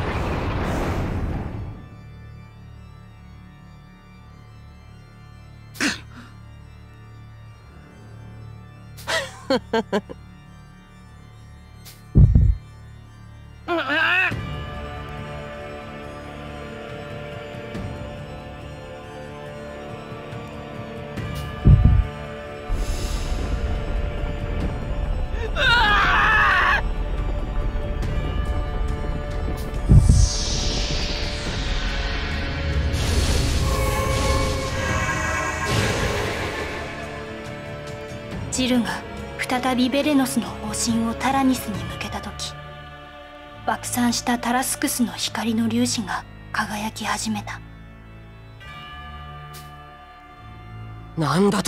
ジルが再びベレノスの方針をタラニスに向けた時、爆散したタラスクスの光の粒子が輝き始めた。 なんだと？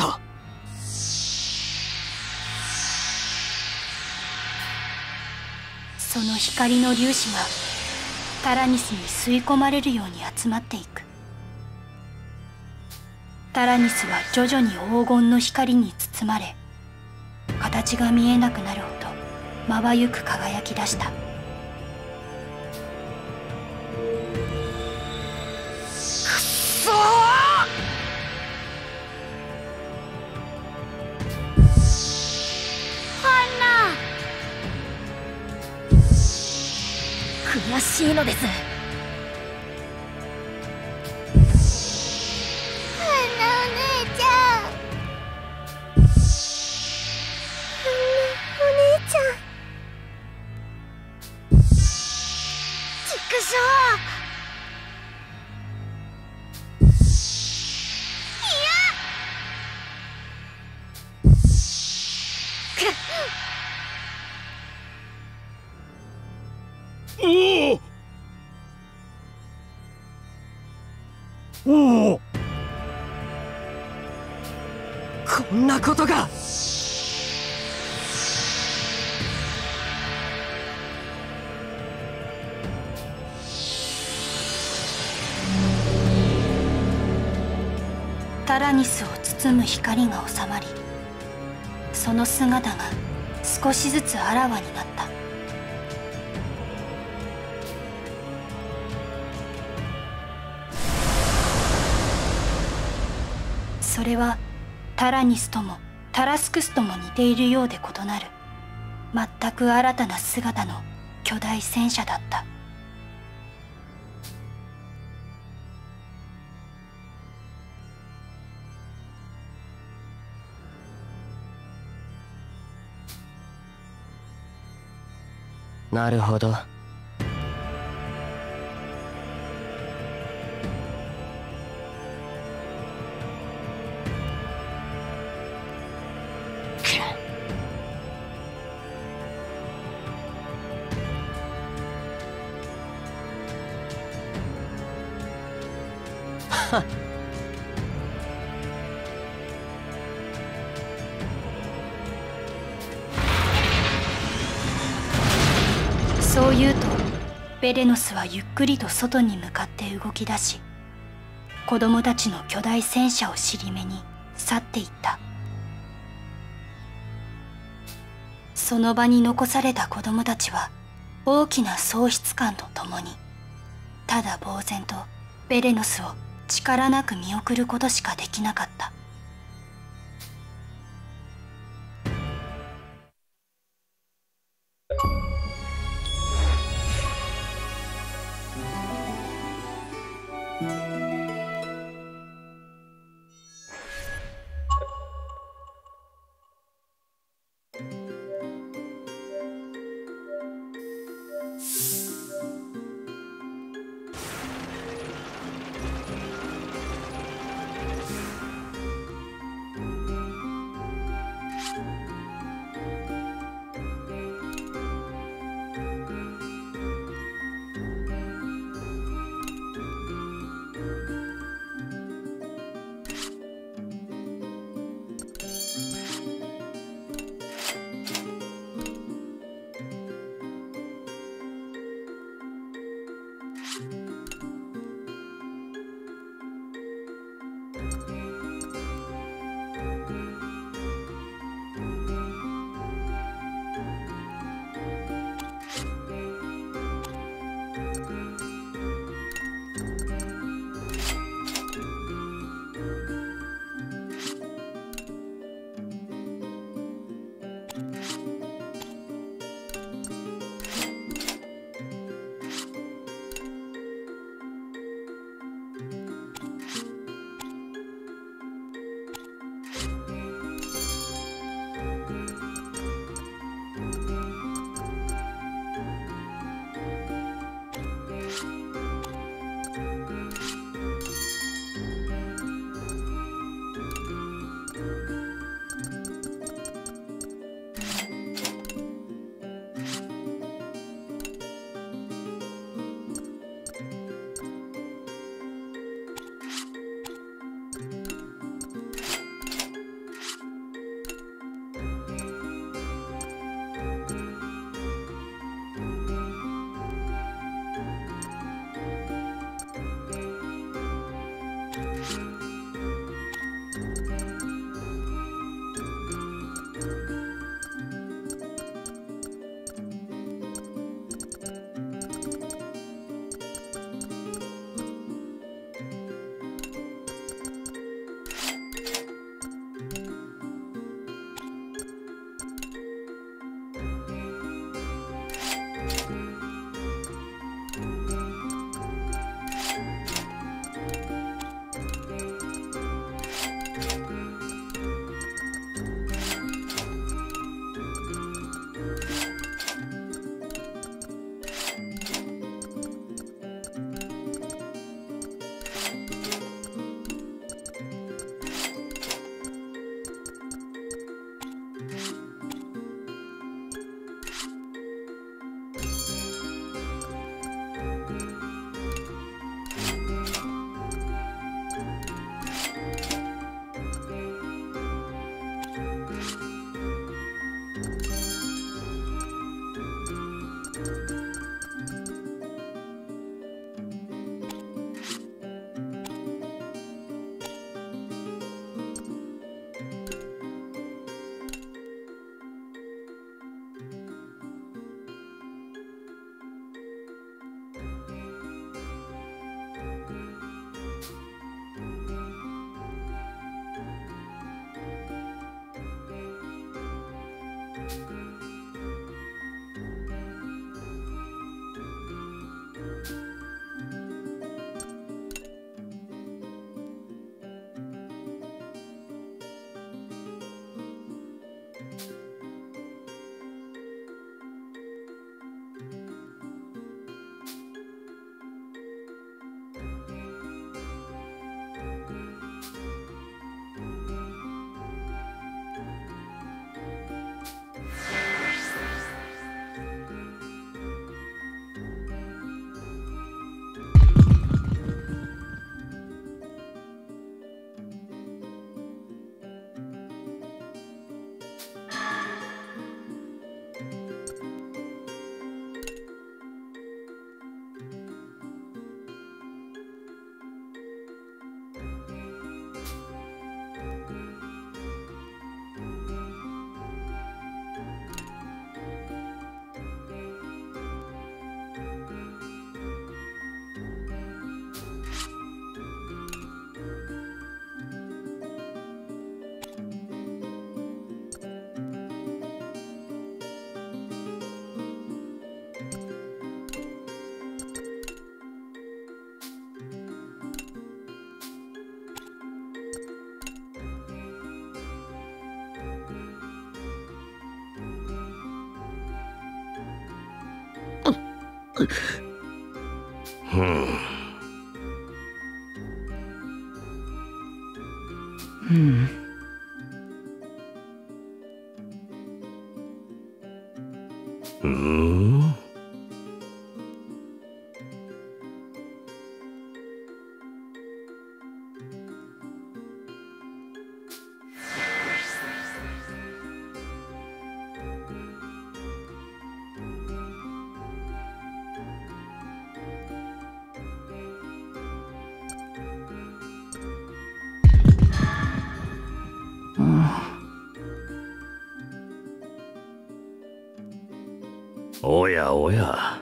その光の粒子がタラニスに吸い込まれるように集まっていく。タラニスは徐々に黄金の光に包まれ、形が見えなくなるほどまばゆく輝き出した。 悔しいのです。 花お姉ちゃん、花お姉ちゃん、ちくしょう。 おお、 こんなことが。 タラニスを包む光が収まり、その姿が少しずつあらわになった。それはタラニスともタラスクスとも似ているようで異なる全く新たな姿の巨大戦車だった。 なるほど。 そう言うとベレノスはゆっくりと外に向かって動き出し、子供たちの巨大戦車を尻目に去っていった。その場に残された子供たちは大きな喪失感とともにただ呆然とベレノスを力なく見送ることしかできなかった。 ふん。 うんうーん。おやおや。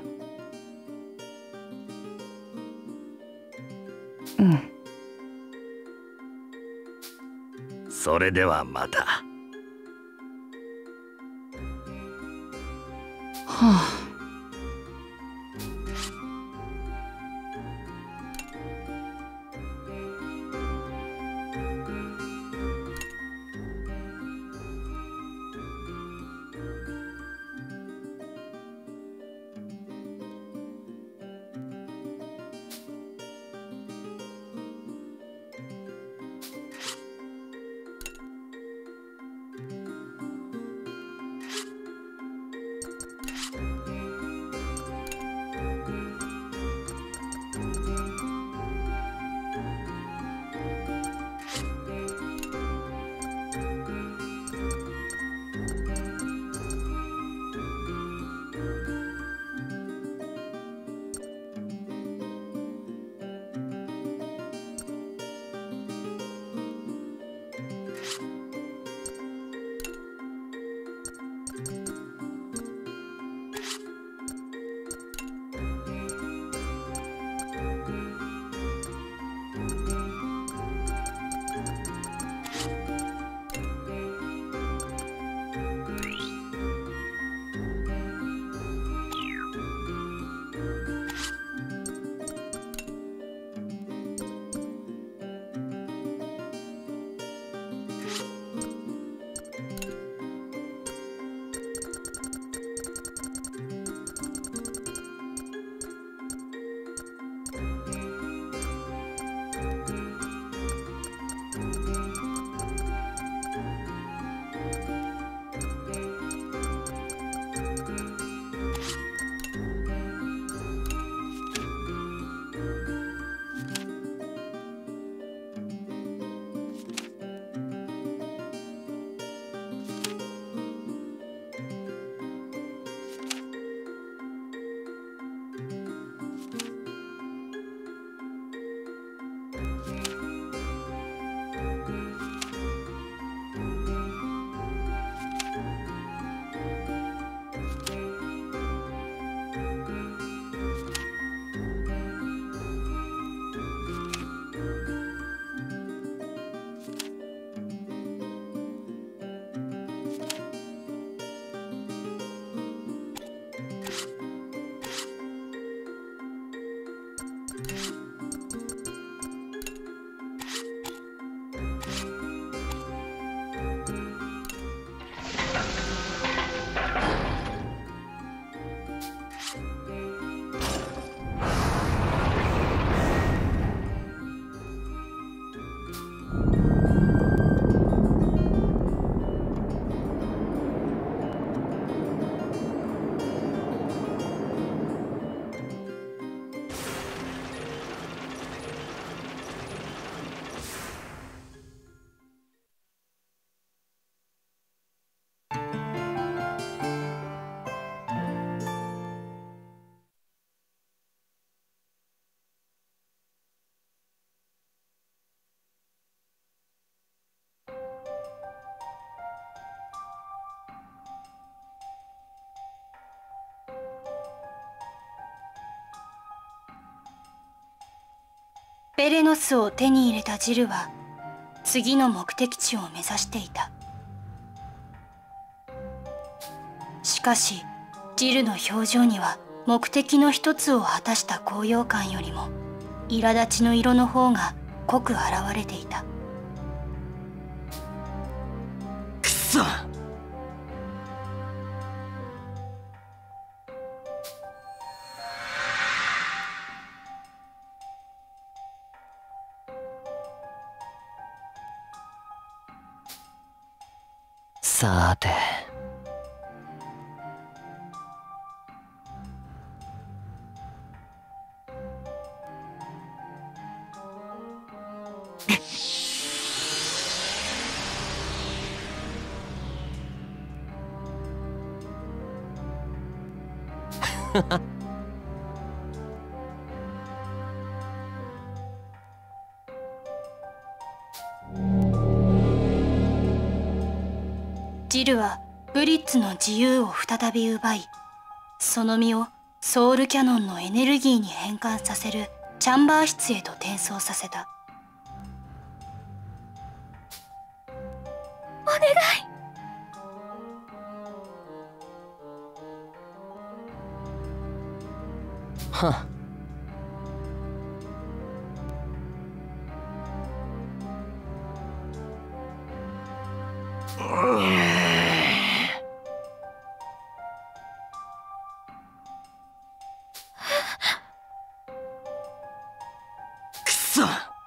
うん。 それではまた。 はあ。 ベレノスを手に入れたジルは次の目的地を目指していた。しかしジルの表情には目的の一つを果たした高揚感よりも苛立ちの色の方が濃く現れていた。 くそ。 さーて。 ジルはブリッツの自由を再び奪い、その身をソウルキャノンのエネルギーに変換させるチャンバー室へと転送させた。 お願い。 はっ。 くそ。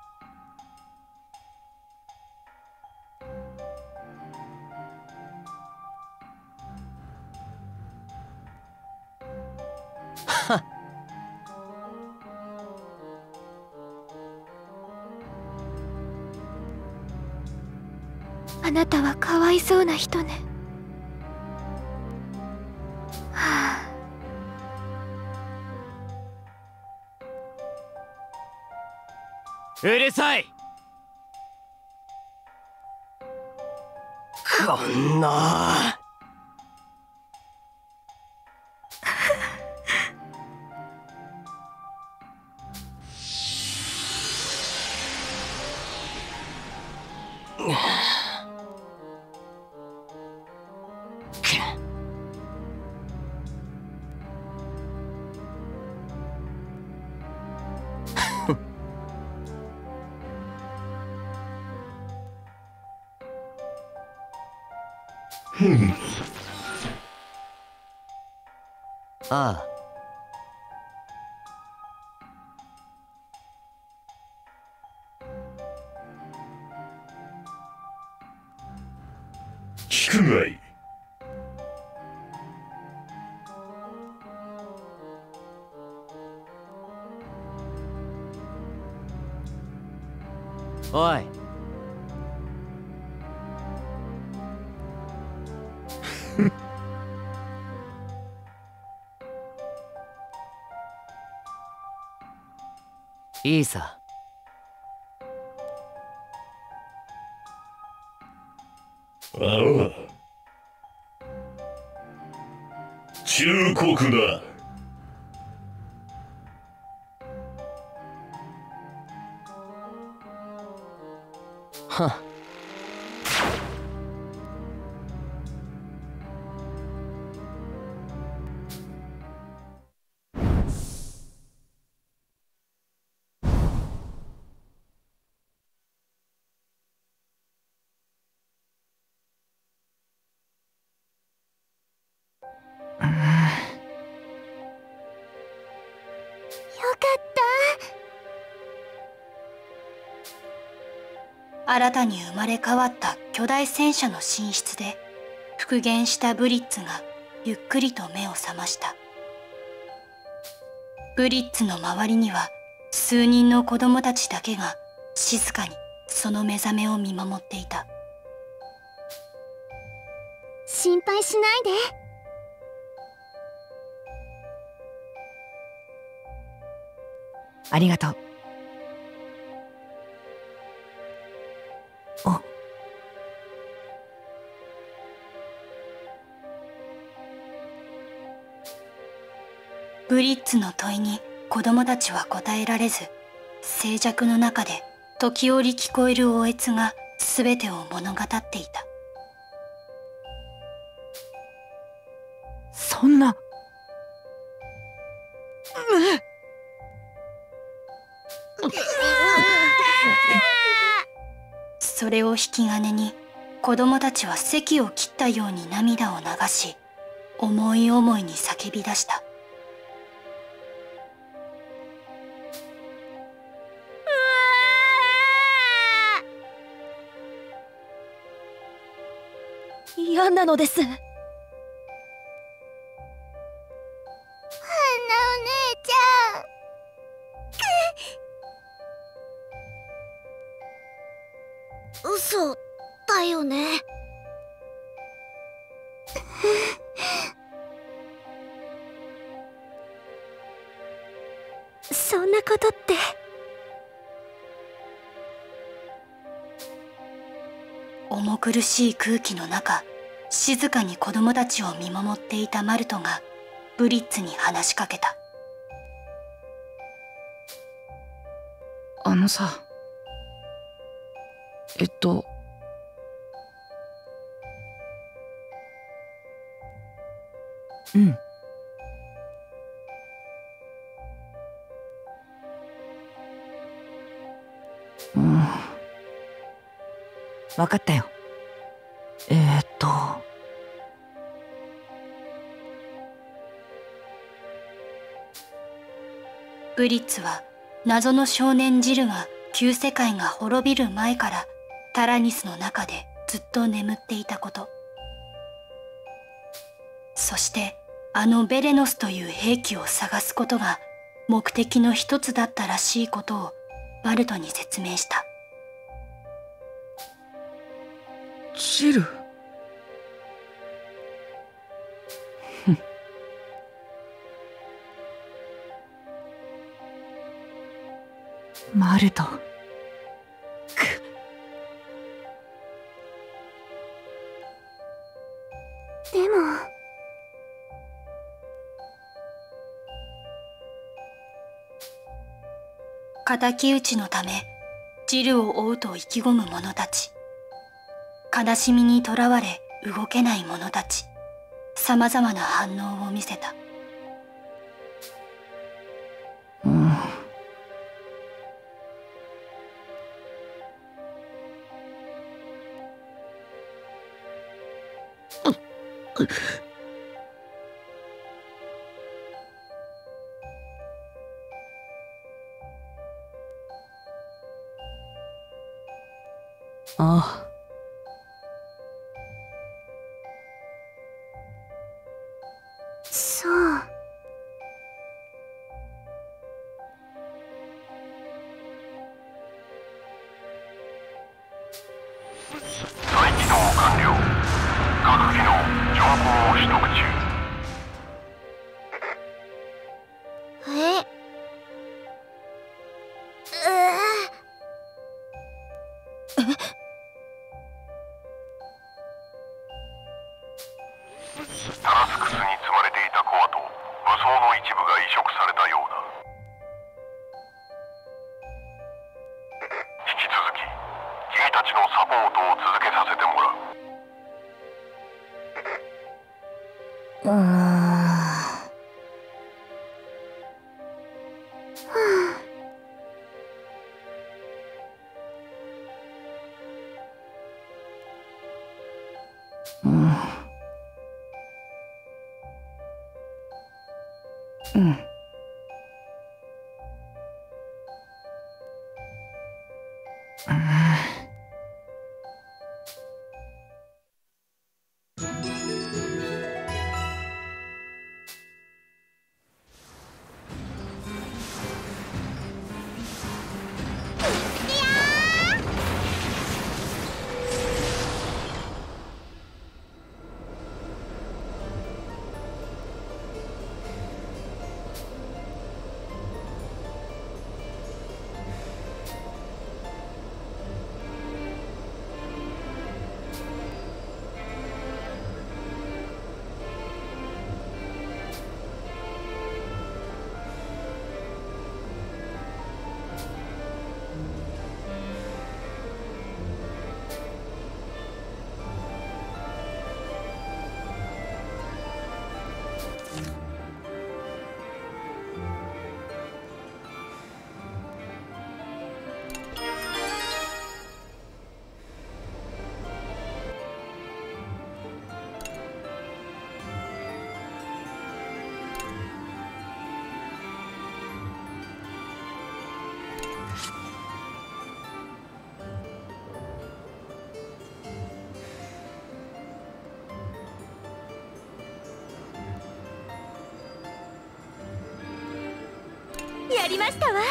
あなたはかわいそうな人ね。はあ。 うるさい。 こんな。 ああ。 聞くがいい。 おい。 いいさ。 ああ。忠告だ。 はっ。 新たに生まれ変わった巨大戦車の寝室で復元したブリッツがゆっくりと目を覚ました。ブリッツの周りには数人の子供たちだけが静かにその目覚めを見守っていた。 心配しないで。 ありがとう。あ。 ブリッツの問いに子供たちは答えられず、静寂の中で時折聞こえる嗚咽が全てを物語っていた。 そんな。 それを引き金に子供たちは堰を切ったように涙を流し、思い思いに叫び出した。 や何なのです。 花お姉ちゃん。嘘だよね。そんなことって。 重苦しい空気の中、静かに子供たちを見守っていたマルトがブリッツに話しかけた。 あのさ、えっとうんうん分かったよ。 えー、っとブリッツは謎の少年ジルが旧世界が滅びる前からタラニスの中でずっと眠っていたこと、そしてあのベレノスという兵器を探すことが目的の一つだったらしいことをバルトに説明した。 ジル。マルト。くでも敵討ちのためジルを追うと意気込む者たち、悲しみにとらわれ動けない者たち、さまざまな反応を見せた。 うんああ。 そう。 再起動完了。各機能情報を取得中。 えっタラスクスに積まれていたコアと武装の一部が移植されたようだ。引き続き君たちのサポートを続けさせてもらう。 うーんうん。 やりましたわ。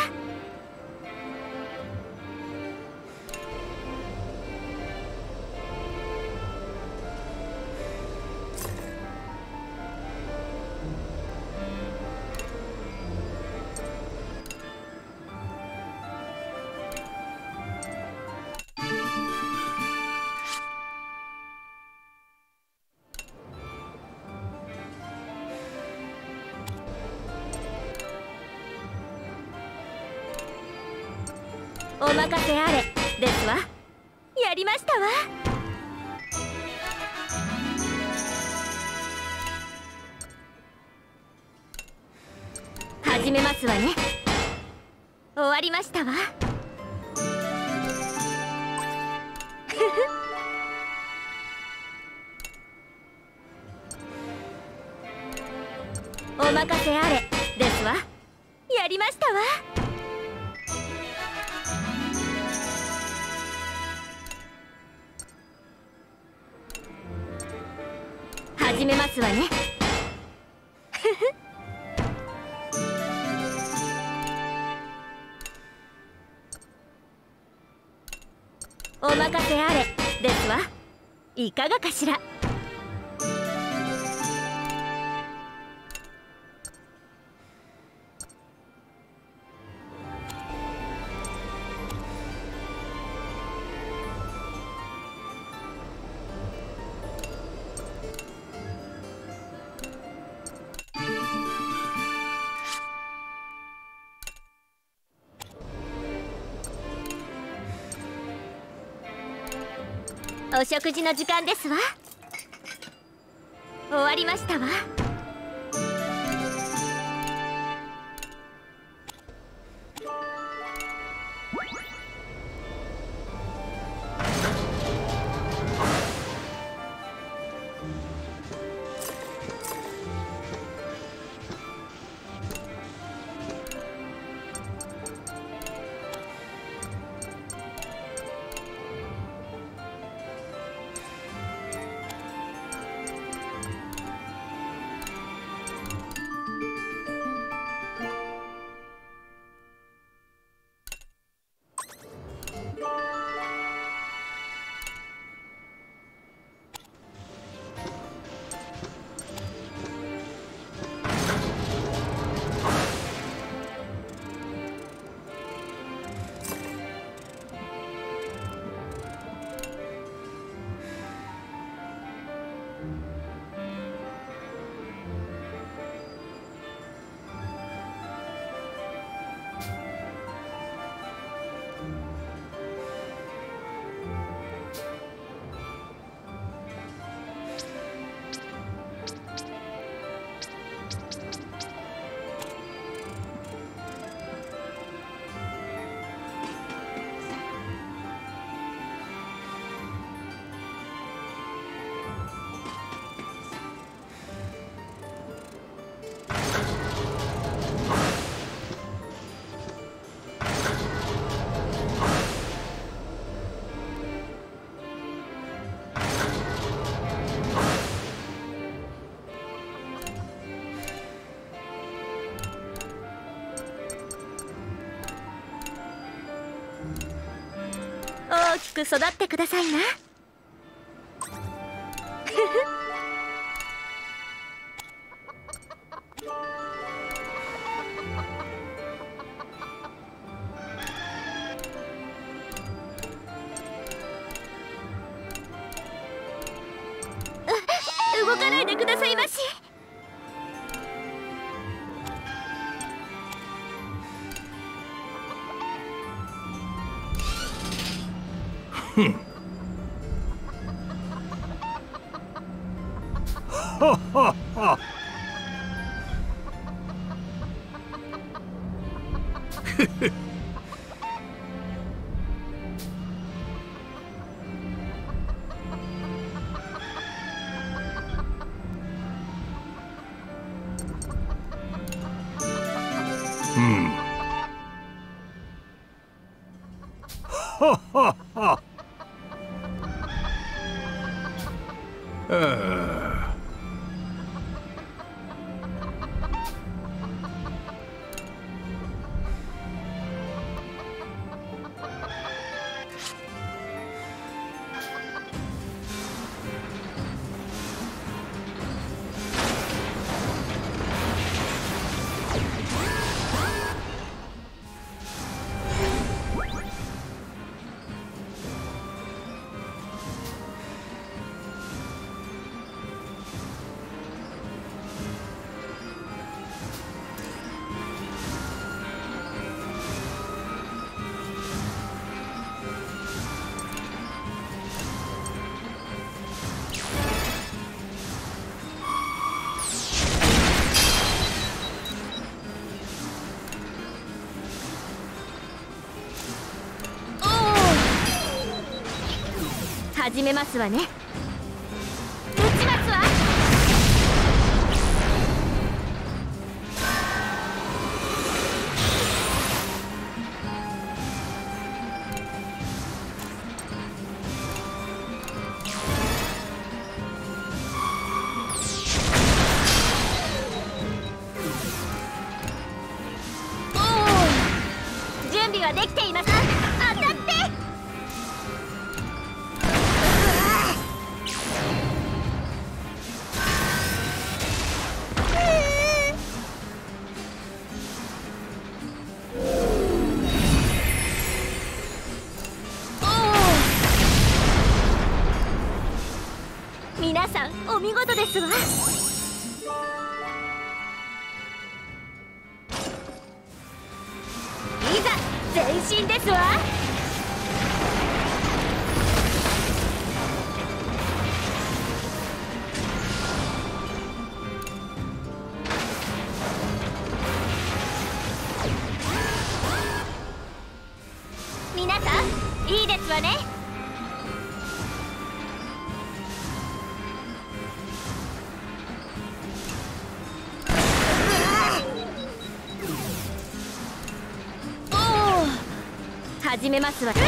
お任せあれですわ。やりましたわ。始めますわね。終わりましたわ。お任せあれですわ。やりましたわ。始めますわね。お任せあれですわ。いかがかしら。お食事の時間ですわ。終わりましたわ。大きく育ってくださいな。動かないでくださいまし。 ふん。ははは。ふふ。うん。ははは。ああ。 始めますわね。撃ちますわ。できています。当たって。皆さんお見事ですわ。前進ですわ。皆さんいいですわね。始めますわ。撃て！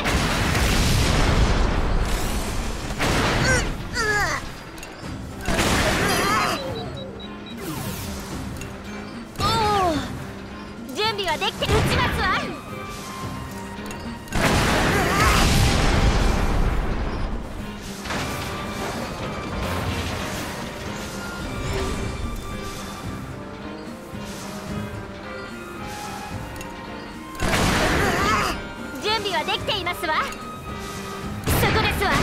おお、準備はできて。撃ちますわ。できていますわ。そこですわ。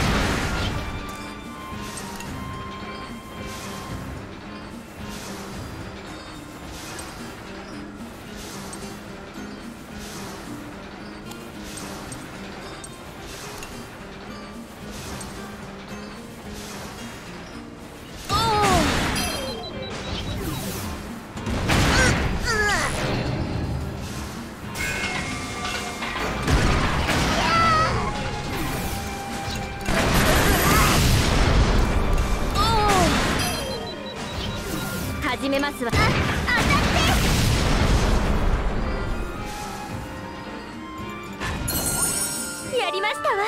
始めますわ。あ、当たって。やりましたわ。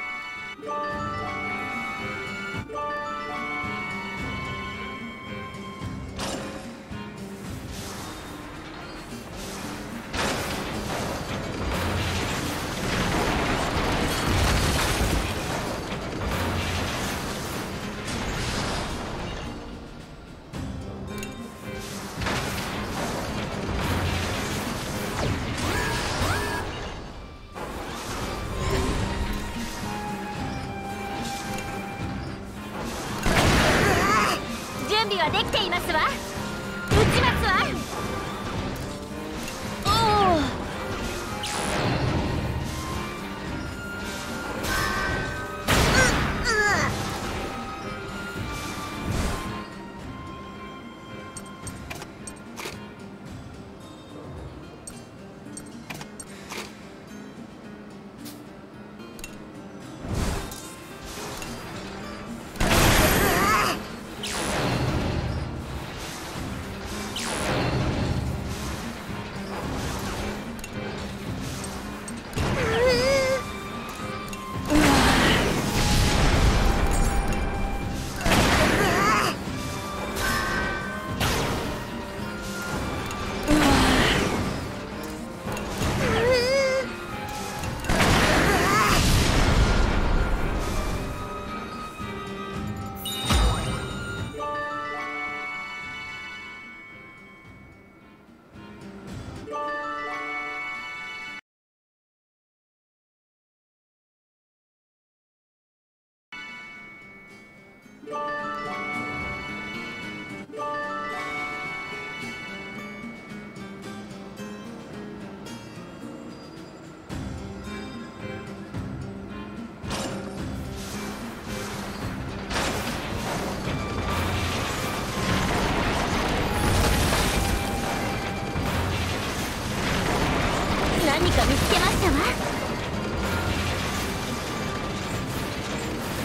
準備はできていますわ。撃ちますわ。おお。何か見つけましたわ。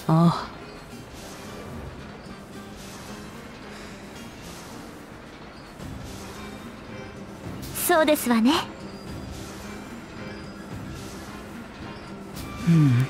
あそうですわね。 うん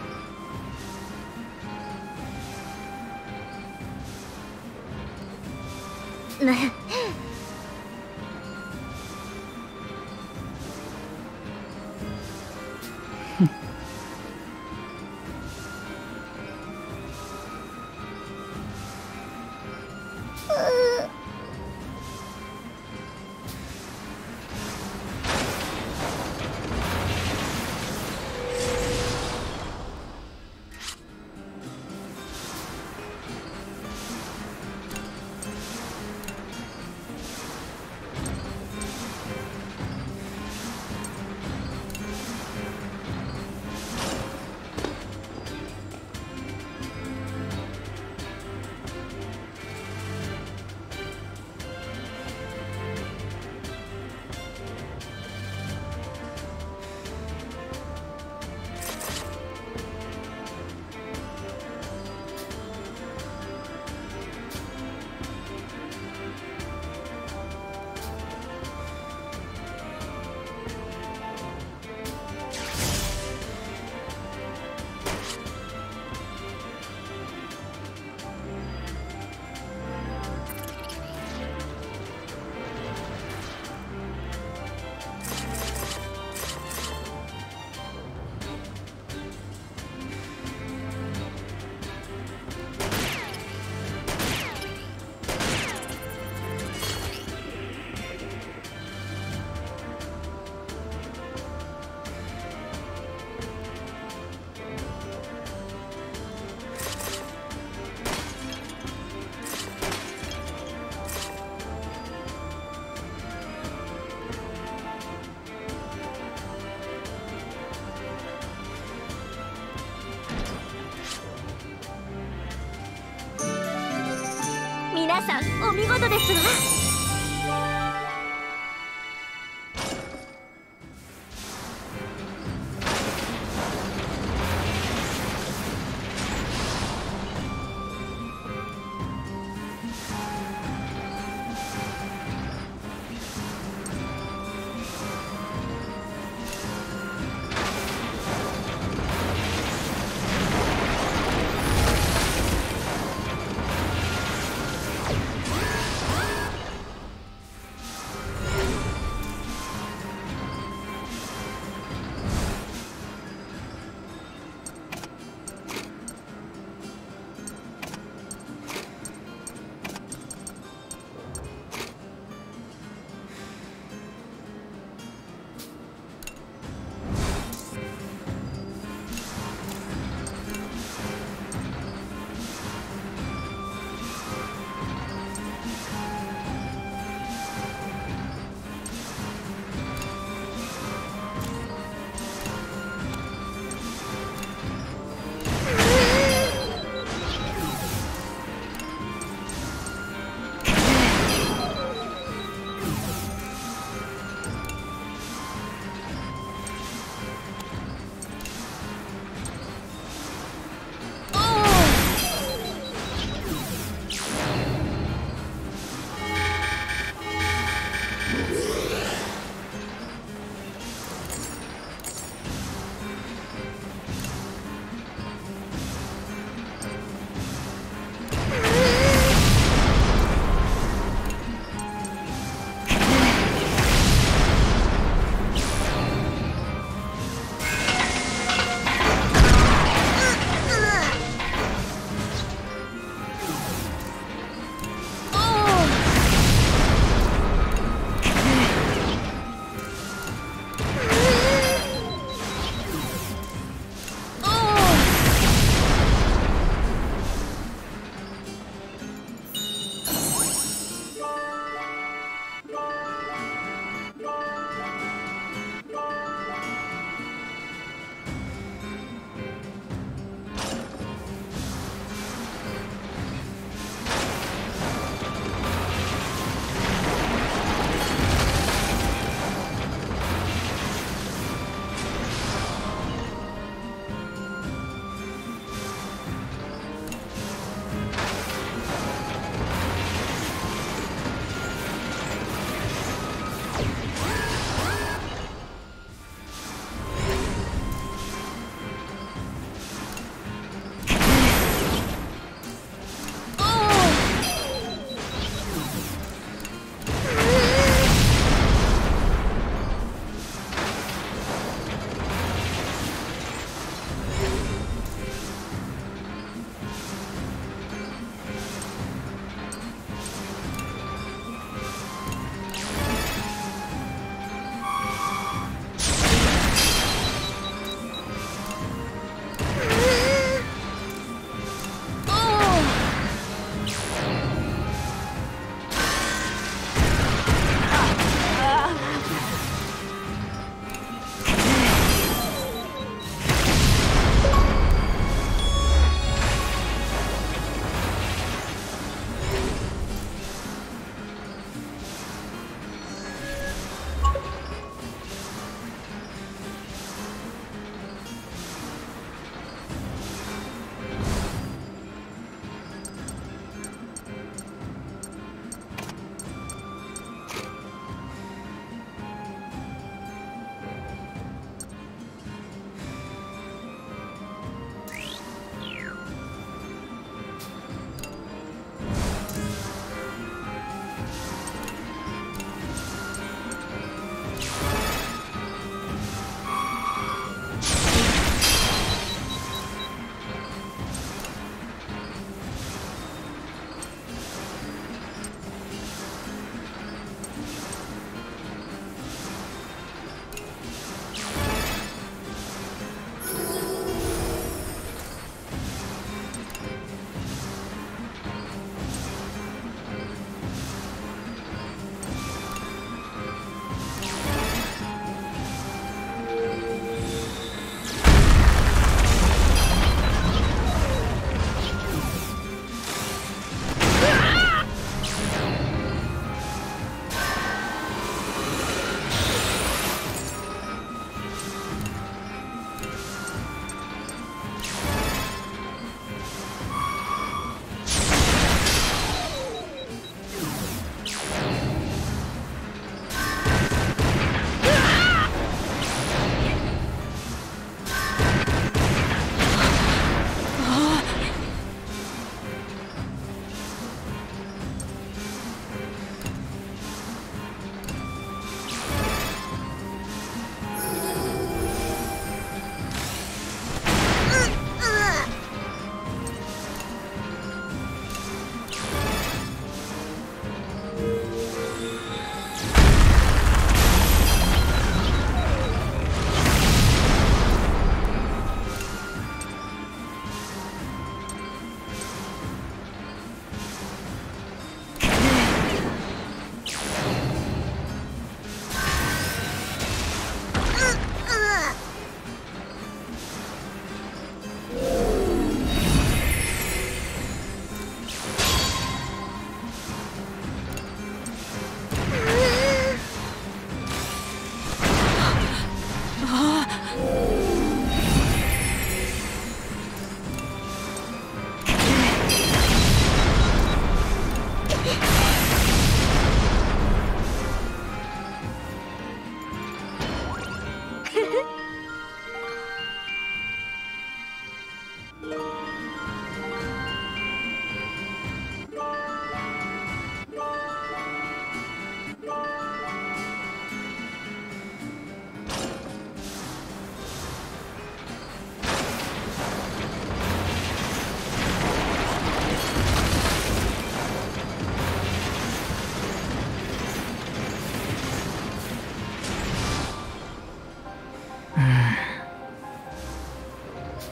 皆さんお見事ですわ。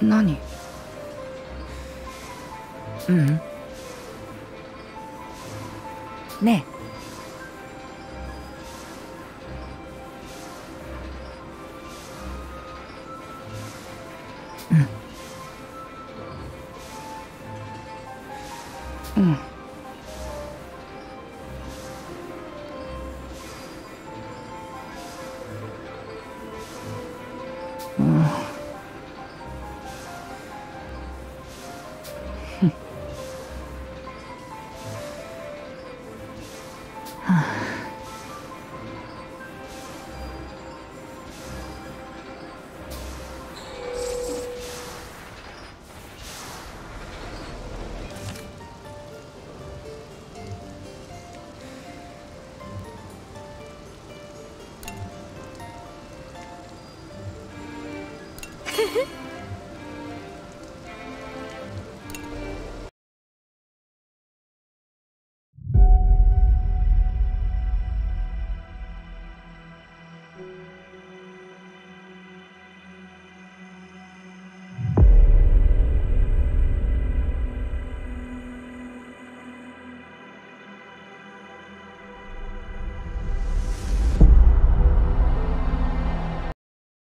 何？ ううん。ねえ。うん。うん。